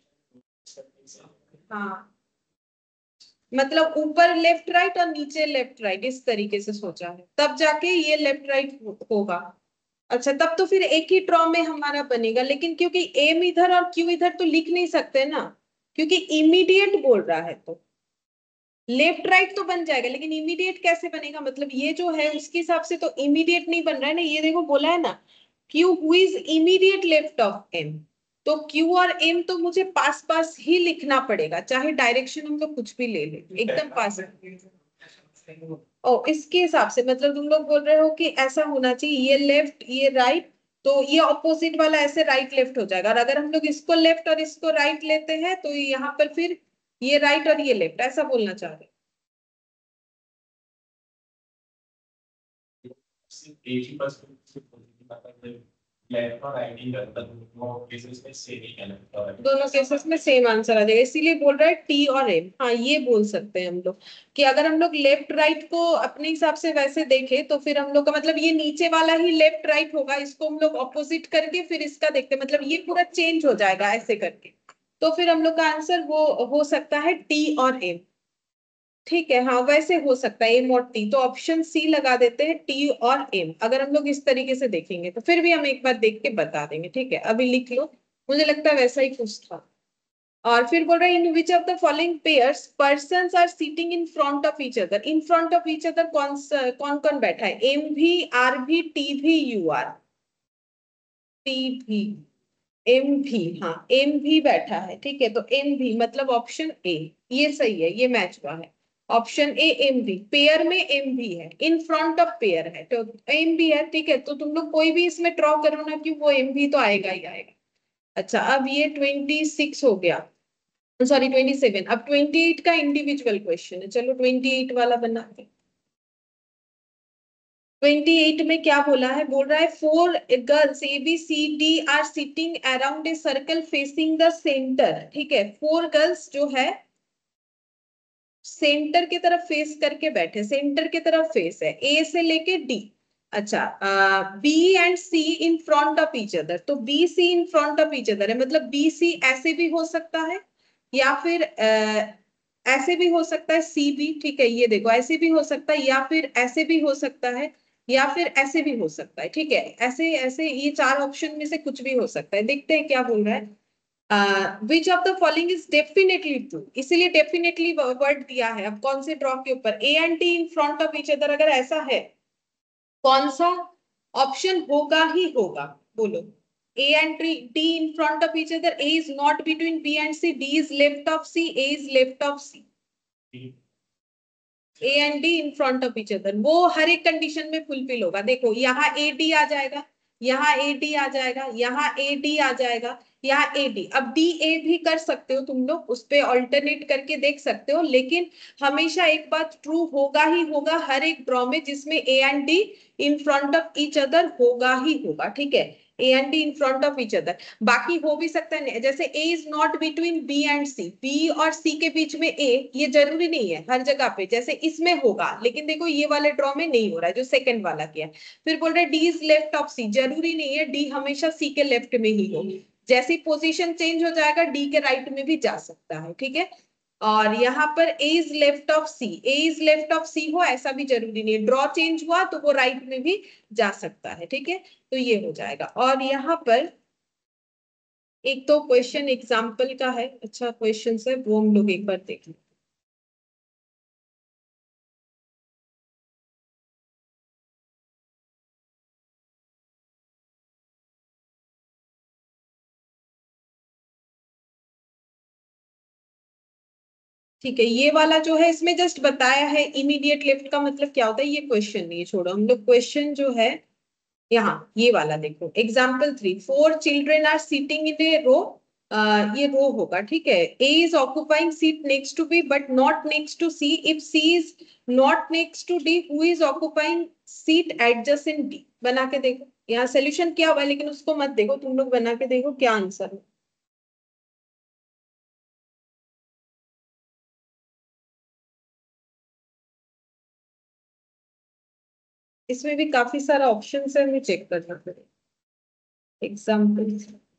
हाँ, मतलब ऊपर लेफ्ट राइट और नीचे लेफ्ट राइट, इस तरीके से सोचा है, तब जाके ये लेफ्ट राइट होगा. अच्छा, तब तो फिर एक ही ड्रॉ में हमारा बनेगा. लेकिन क्योंकि एम इधर और क्यू इधर तो लिख नहीं सकते ना, क्योंकि इमीडिएट बोल रहा है, तो लेफ्ट राइट तो बन जाएगा, लेकिन इमीडिएट कैसे बनेगा? मतलब ये जो है उसके हिसाब से तो इमीडिएट नहीं बन रहा है ना. ये देखो बोला है ना, Q who is immediate left of M. तो Q और M तो मुझे पास पास ही लिखना पड़ेगा, चाहे डायरेक्शन हम लोग कुछ भी ले ले, एकदम पास. ओ, इसके हिसाब से मतलब तुम लोग बोल रहे हो कि ऐसा होना चाहिए, ये लेफ्ट ये राइट, तो ये ऑपोजिट वाला ऐसे राइट लेफ्ट हो जाएगा. और अगर हम लोग इसको लेफ्ट और इसको राइट लेते हैं तो यहाँ पर फिर ये राइट और ये लेफ्ट, ऐसा बोलना चाह रहे. दोनों केसेस में सेम आंसर आ जाएगा, इसीलिए बोल रहा है टी और एम. हाँ, ये बोल सकते हैं हम लोग कि अगर हम लोग लेफ्ट राइट को अपने हिसाब से वैसे देखें तो फिर हम लोग का मतलब ये नीचे वाला ही लेफ्ट राइट होगा. इसको हम लोग ऑपोजिट करके फिर इसका देखते हैं, मतलब ये पूरा चेंज हो जाएगा ऐसे करके. तो फिर हम लोग का आंसर वो हो सकता है टी और एम. ठीक है, हाँ वैसे हो सकता है एम और टी. तो ऑप्शन सी लगा देते हैं, टी और एम. अगर हम लोग इस तरीके से देखेंगे तो फिर भी हम एक बार देख के बता देंगे. ठीक है, अभी लिख लो, मुझे लगता है वैसा ही कुछ था. और फिर बोल रहा है in which of the following pairs persons are sitting in front of each other. In front of each other कौन कौन कौन बैठा है? एम भी, are B, T B, U R. T B, M B, हाँ एम भी बैठा है, ठीक है। तो एम भी मतलब ऑप्शन ए, ये सही है, ये मैच हुआ है। Option A M B, pair में एम भी है, इन फ्रंट ऑफ पेयर है तो एम भी है, ठीक है। तो तुम लोग कोई भी इसमें ड्रॉ करो ना कि वो एम भी तो आएगा ही आएगा। अच्छा अब ये ट्वेंटी सिक्स हो गया, सॉरी ट्वेंटी सेवन। अब ट्वेंटी एट का इंडिविजुअल क्वेश्चन है, चलो ट्वेंटी एट वाला बनाते हैं। ट्वेंटी एट में क्या बोला है? बोल रहा है four girls A B C D are sitting around a circle facing the centre, ठीक है। फोर गर्ल्स जो है सेंटर की तरफ फेस करके बैठे, सेंटर की तरफ फेस है, ए से लेके डी। अच्छा B and C in front of each other, तो B C in front of each other है, मतलब बी सी ऐसे भी हो सकता है या फिर uh, ऐसे भी हो सकता है, सी भी, ठीक है। ये देखो ऐसे भी हो सकता है या फिर ऐसे भी हो सकता है या फिर ऐसे भी हो सकता है, ठीक है। ऐसे ऐसे ये चार ऑप्शन में से कुछ भी हो सकता है। देखते हैं क्या बोल रहा है। Which of the following is definitely true, इसीलिए डेफिनेटली वर्ड दिया है। अब कौन से ड्रॉ के ऊपर? A and D in front of each other अगर ऐसा है, कौन सा ऑप्शन होगा ही होगा? बोलो। A and D in front of each other, A is not between B and C, D is left of C, A is left of C. A and D in front of each other, वो हर एक condition में fulfil होगा। देखो यहाँ A D आ जाएगा, यहाँ A D आ जाएगा, यहाँ ए डी आ जाएगा, यहाँ ए डी। अब डी ए भी कर सकते हो तुम लोग, उस पे ऑल्टरनेट करके देख सकते हो, लेकिन हमेशा एक बात ट्रू होगा ही होगा हर एक ड्रॉ में जिसमें A and D in front of each other होगा ही होगा, ठीक है। A and D in front of each other, बाकी हो भी सकता है जैसे A is not between B and C, B और सी के बीच में ए, ये जरूरी नहीं है हर जगह पे, जैसे इसमें होगा, लेकिन देखो ये वाले ड्रॉ में नहीं हो रहा है जो सेकंड वाला किया। फिर बोल रहे D is left of C, जरूरी नहीं है डी हमेशा सी के लेफ्ट में ही हो, जैसी पोजीशन चेंज हो जाएगा डी के राइट में भी जा सकता है, ठीक है। और यहाँ पर A is left of C, A is left of C हो ऐसा भी जरूरी नहीं है, ड्रॉ चेंज हुआ तो वो राइट में भी जा सकता है, ठीक है। तो ये हो जाएगा। और यहाँ पर एक तो क्वेश्चन एग्जाम्पल का है, अच्छा क्वेश्चन है वो हम लोग एक बार देख लें। ठीक है, ये वाला जो है इसमें जस्ट बताया है इमीडिएट लेफ्ट का मतलब क्या होता है, ये क्वेश्चन नहीं है, छोड़ो हम लोग क्वेश्चन जो है यहाँ ये वाला देखो। Example three, four children are sitting in a row, ये रो होगा, ठीक है। A is occupying seat next to B but not next to C, if C is not next to D who is occupying seat adjacent D. बना के देखो, यहाँ solution क्या हुआ है लेकिन उसको मत देखो, तुम लोग बना के देखो क्या आंसर है। इसमें भी काफी सारा ऑप्शन है, हमें चेक करना पड़ेगा। Example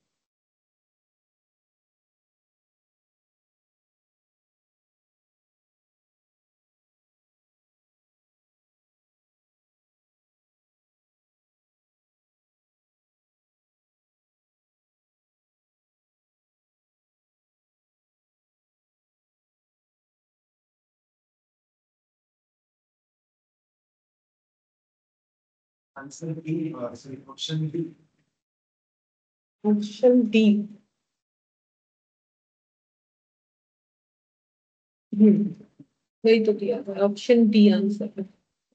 answer B, sorry option B. Option D, hmm वही तो दिया था, ऑप्शन डी आंसर है।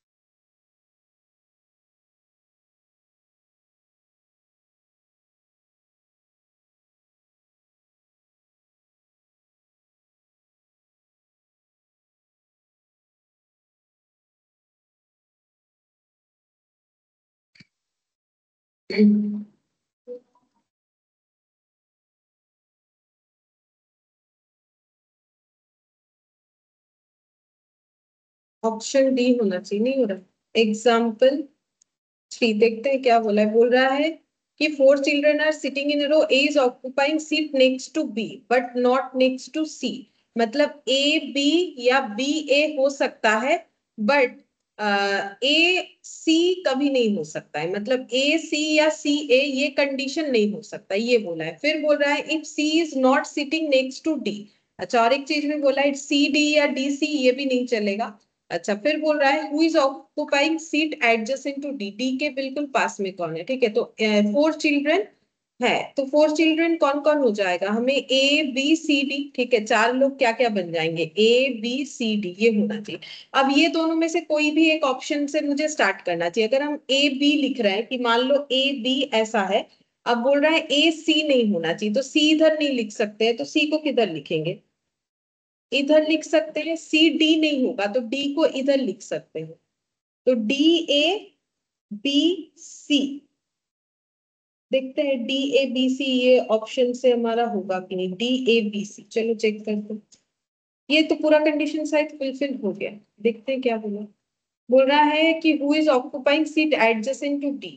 ऑप्शन डी होना चाहिए, नहीं हो रहा। एग्जाम्पल थ्री देखते हैं क्या बोला है। बोल रहा है कि four children are sitting in row, A is occupying seat next to B but not next to C, मतलब ए बी या बी ए हो सकता है बट ए सी कभी नहीं हो सकता है, मतलब ए सी या सी ए ये कंडीशन नहीं हो सकता, ये बोला है। फिर बोल रहा है if C is not sitting next to D. अच्छा, और एक चीज में बोला है सी डी या डी सी, ये भी नहीं चलेगा। अच्छा, फिर बोल रहा है who is occupying seat adjacent to D, D के बिल्कुल पास में कौन है। ठीक है, तो फोर चिल्ड्रन है, तो फोर चिल्ड्रन कौन कौन हो जाएगा, हमें ए बी सी डी। ठीक है, चार लोग क्या क्या बन जाएंगे, ए बी सी डी, ये होना चाहिए। अब ये दोनों में से कोई भी एक ऑप्शन से मुझे स्टार्ट करना चाहिए। अगर हम ए बी लिख रहे हैं कि मान लो ए बी ऐसा है, अब बोल रहा है ए सी नहीं होना चाहिए, तो सी इधर नहीं लिख सकते हैं, तो सी को किधर लिखेंगे, इधर लिख सकते हैं। सी डी नहीं होगा तो डी को इधर लिख सकते हैं, तो डी ए बी सी। देखते हैं डी ए बी सी ये ऑप्शन से हमारा होगा कि नहीं, डी ए बी सी, चलो चेक करते हैं। ये तो पूरा कंडीशन शायद फुलफिल हो गया, देखते हैं क्या बोला। बोल रहा है कि who is occupying seat adjacent to D,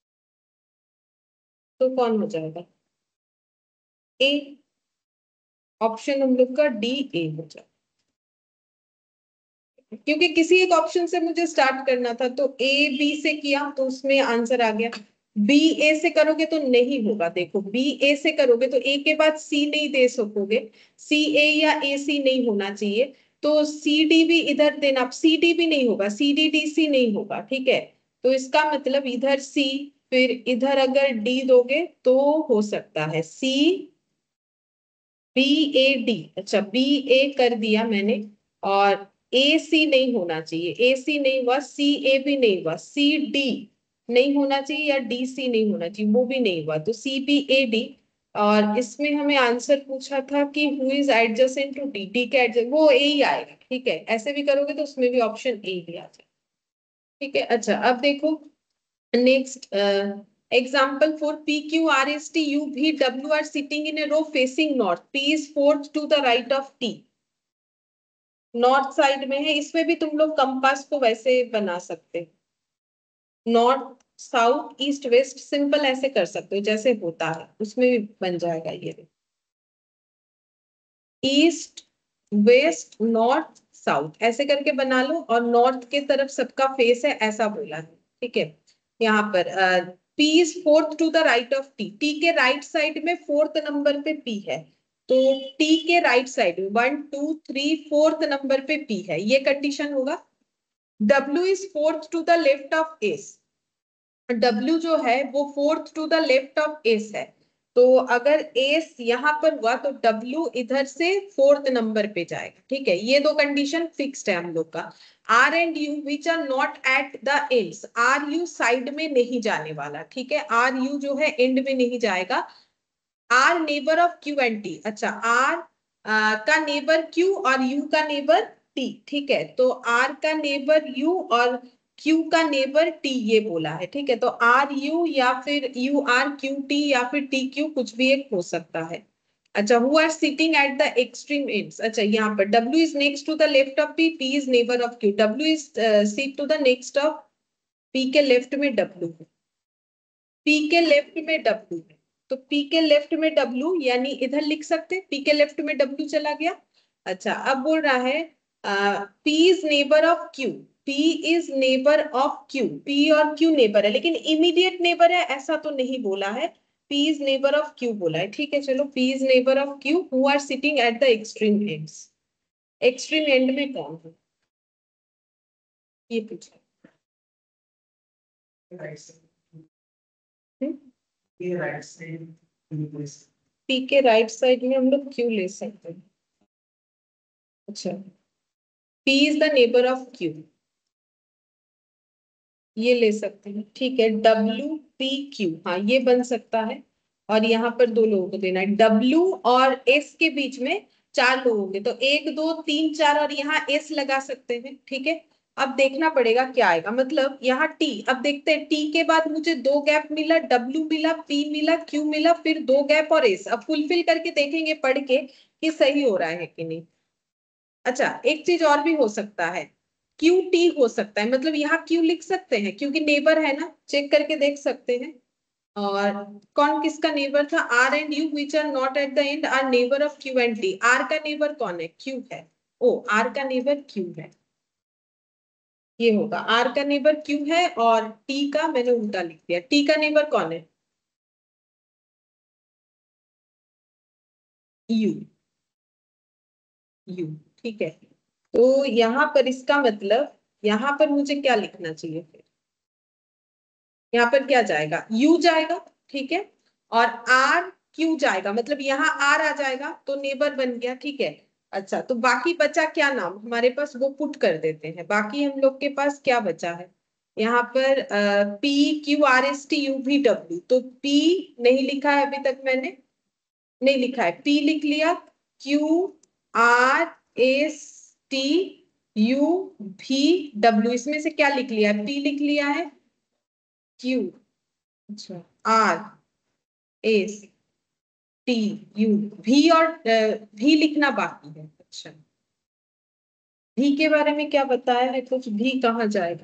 तो कौन हो जाएगा, ए। ऑप्शन हम लोग का डी ए हो जाएगा, क्योंकि किसी एक ऑप्शन से मुझे स्टार्ट करना था, तो ए बी से किया तो उसमें आंसर आ गया। बी ए से करोगे तो नहीं होगा, देखो बी ए से करोगे तो ए के बाद सी नहीं दे सकोगे, सी ए या ए सी नहीं होना चाहिए, तो सी डी भी इधर देना, अब सी डी भी नहीं होगा, सी डी डी सी नहीं होगा। ठीक है, तो इसका मतलब इधर सी, फिर इधर अगर डी दोगे तो हो सकता है सी बी ए डी। अच्छा, बी ए कर दिया मैंने, और ए सी नहीं होना चाहिए, ए सी नहीं हुआ, सी ए भी नहीं हुआ, सी डी नहीं होना चाहिए, या डी सी नहीं होना चाहिए, वो भी नहीं हुआ, तो सी बी ए डी। और इसमें हमें आंसर पूछा था कि who is adjacent to D, D के एडजेसेंट वो ए ही आएगा। ठीक है, ऐसे भी करोगे तो उसमें भी ऑप्शन ए ही आ जाए। ठीक है, अच्छा अब देखो next example for P Q R S T U V W are sitting in a row facing north. P is fourth to the right of T. North side में है, इसमें भी तुम लोग कंपास को वैसे बना सकते हो, north south east west simple ऐसे कर सकते हो जैसे होता है, उसमें भी बन जाएगा ये। ईस्ट वेस्ट नॉर्थ साउथ ऐसे करके बना लो, और नॉर्थ के तरफ सबका फेस है ऐसा बोला है। ठीक है, यहाँ पर P is fourth to the right of T, T के राइट साइड में फोर्थ नंबर पे पी है, तो टी के राइट साइड में one two three fourth number पे पी है, ये कंडीशन होगा। W is fourth to the left of S, W जो है वो fourth to the left of S है, तो अगर एस यहाँ पर हुआ तो डब्ल्यू इधर से फोर्थ नंबर पे जाएगा। ठीक है, ये दो कंडीशन फिक्स्ड है हम लोग का। R and U which are not at the ends, R U side में नहीं जाने वाला। ठीक है, आर यू जो है एंड में नहीं जाएगा। R neighbour of Q and T, अच्छा आर का नेबर क्यू और यू का नेबर टी। ठीक है, तो आर का नेबर यू और क्यू का नेबर टी, ये बोला है। ठीक है, तो आर यू या फिर यू आर क्यू टी या फिर टी क्यू, कुछ भी एक हो सकता है। अच्छा, who are sitting at the extreme ends, अच्छा यहाँ पर W is next to the left of P, P is neighbour of Q, W is seat to the next of P के लेफ्ट में डब्ल्यू है, पी के left में W है, तो पी के लेफ्ट में डब्ल्यू यानी इधर लिख सकते, पी के लेफ्ट में डब्ल्यू चला गया। अच्छा, अब बोल रहा है P is neighbour of Q, P is neighbour of Q, P और क्यू नेबर है, लेकिन इमीडिएट नेबर है ऐसा तो नहीं बोला है, P is neighbour of Q बोला है। ठीक है, चलो P is neighbour of Q, who are sitting at the extreme ends, extreme end में कौन है ये पूछा। Right side, hmm? ये राइट साइड पी के राइट साइड में हम लोग क्यू ले सकते हैं। अच्छा, P is the neighbour of Q, ये ले सकते हैं। ठीक है, W P Q, हाँ ये बन सकता है, और यहाँ पर दो लोगों को देना है, W और S के बीच में चार लोग होंगे, तो एक दो तीन चार, और यहाँ S लगा सकते हैं। ठीक है, अब देखना पड़ेगा क्या आएगा, मतलब यहाँ T, अब देखते हैं T के बाद मुझे दो गैप मिला, W मिला, P मिला, Q मिला, फिर दो गैप और S, अब फुलफिल करके देखेंगे पढ़ के कि सही हो रहा है कि नहीं। अच्छा, एक चीज और भी हो सकता है, क्यू टी हो सकता है, मतलब यहाँ क्यू लिख सकते हैं क्योंकि नेबर है ना, चेक करके देख सकते हैं। और कौन किसका नेबर था, R and U which are not at the end are neighbour of Q and D, R का नेबर कौन है, क्यू है, ओ आर का नेबर क्यू है। ये होगा आर का नेबर क्यू है और टी का मैंने उल्टा लिख दिया। टी का नेबर कौन है? यू। यू ठीक है। तो यहाँ पर इसका मतलब यहाँ पर मुझे क्या लिखना चाहिए फिर? यहाँ पर क्या जाएगा? यू जाएगा, ठीक है, और आर क्यू जाएगा, मतलब यहाँ आर आ जाएगा तो नेबर बन गया, ठीक है। अच्छा, तो बाकी बचा क्या नाम हमारे पास, वो पुट कर देते हैं। बाकी हम लोग के पास क्या बचा है यहाँ पर? P Q R S T U V W. तो पी नहीं लिखा है अभी तक मैंने, नहीं लिखा है, पी लिख लिया, Q R S T U V W, इसमें से क्या लिख लिया है? पी लिख लिया है, क्यू, अच्छा, आर एस टी यू, भी और भी लिखना बाकी है। अच्छा, भी के बारे में क्या बताया है कुछ? भी कहाँ जाएगा?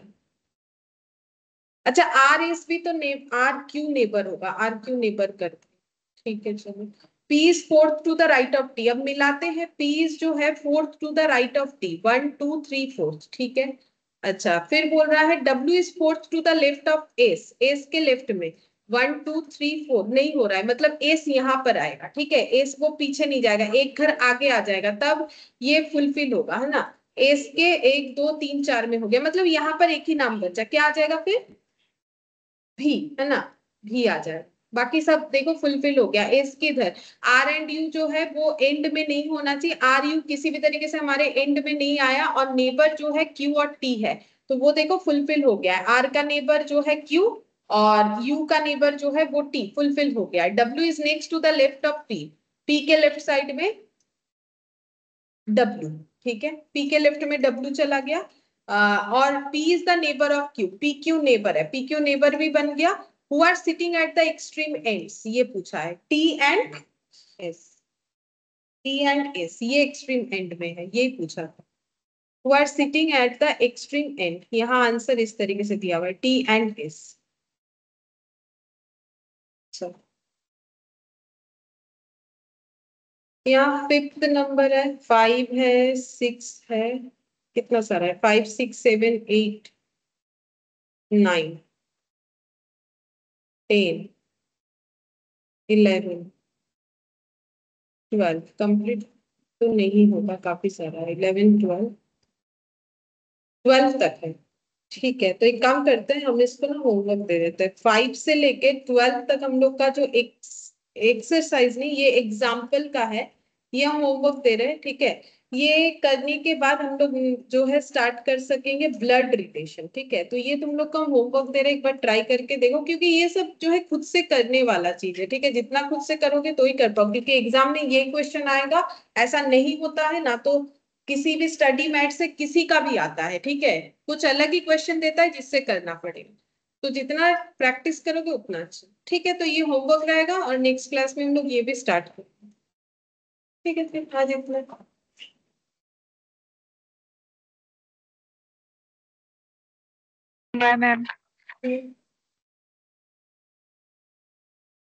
अच्छा, आर एस भी तो ने, आर क्यू नेबर होगा, आर क्यू नेबर करके, ठीक है चलो। P is fourth to the right of T, अब मिलाते हैं। P is जो है fourth to the right of T, one two three fourth, ठीक है। अच्छा, फिर बोल रहा है W is fourth to the left of S, S के लेफ्ट में वन टू थ्री फोर नहीं हो रहा है, मतलब S यहाँ पर आएगा, ठीक है। S वो पीछे नहीं जाएगा, एक घर आगे आ जाएगा, तब ये फुलफिल होगा, है ना। S के एक दो तीन चार में हो गया, मतलब यहाँ पर एक ही नाम बचा, क्या आ जाएगा फिर? भी, है ना, भी आ जाए। बाकी सब देखो फुलफिल हो गया। एस की इधर आर एंड यू जो है वो एंड में नहीं होना चाहिए, आर यू किसी भी तरीके से हमारे एंड में नहीं आया, और नेबर जो है क्यू और टी है, तो वो देखो फुलफिल हो गया है। आर का नेबर जो है क्यू और यू का नेबर जो है वो टी, फुलफिल हो गया है। W is next to the left of P, P के लेफ्ट साइड में डब्ल्यू, ठीक है, पी के लेफ्ट में डब्ल्यू चला गया। आ, और P is the neighbour of Q, P Q neighbour है, P Q नेबर भी बन गया। Who are sitting at the extreme ends, ये पूछा है, T and S, T and S ये एक्सट्रीम एंड में है, ये पूछा था। Who are sitting at the extreme end, यहाँ आंसर इस तरीके से दिया हुआ है, T एंड S। चलो, यहाँ फिफ्थ नंबर है, फाइव है, सिक्स है, कितना सारा है, five six seven eight nine ten eleven twelve, complete तो नहीं होगा, काफी सारा है, इलेवन ट्वेल्व ट्वेल्व तक है, ठीक है। तो एक काम करते हैं, हम इसको ना होमवर्क दे देते हैं, फाइव से लेके ट्वेल्व तक हम लोग का जो एक्सरसाइज नहीं, ये एग्जाम्पल का है, ये हम होमवर्क दे रहे हैं, ठीक है। ये करने के बाद हम लोग जो है स्टार्ट कर सकेंगे ब्लड रिलेशन, ठीक है। तो ये तुम लोग का हम होमवर्क दे रहे हैं, एक बार ट्राई करके देखो, क्योंकि ये सब जो है खुद से करने वाला चीज है, ठीक है। जितना खुद से करोगे तो ही कर पाओ, क्योंकि एग्जाम में ये क्वेश्चन आएगा, ऐसा नहीं होता है ना, तो किसी भी स्टडी मैट से किसी का भी आता है, ठीक है, कुछ अलग ही क्वेश्चन देता है जिससे करना पड़ेगा। तो जितना प्रैक्टिस करोगे उतना अच्छा, ठीक है। तो ये होमवर्क रहेगा और नेक्स्ट क्लास में हम लोग ये भी स्टार्ट करेंगे, ठीक है। फिर आज इतना। Bye ma'am. हम्म।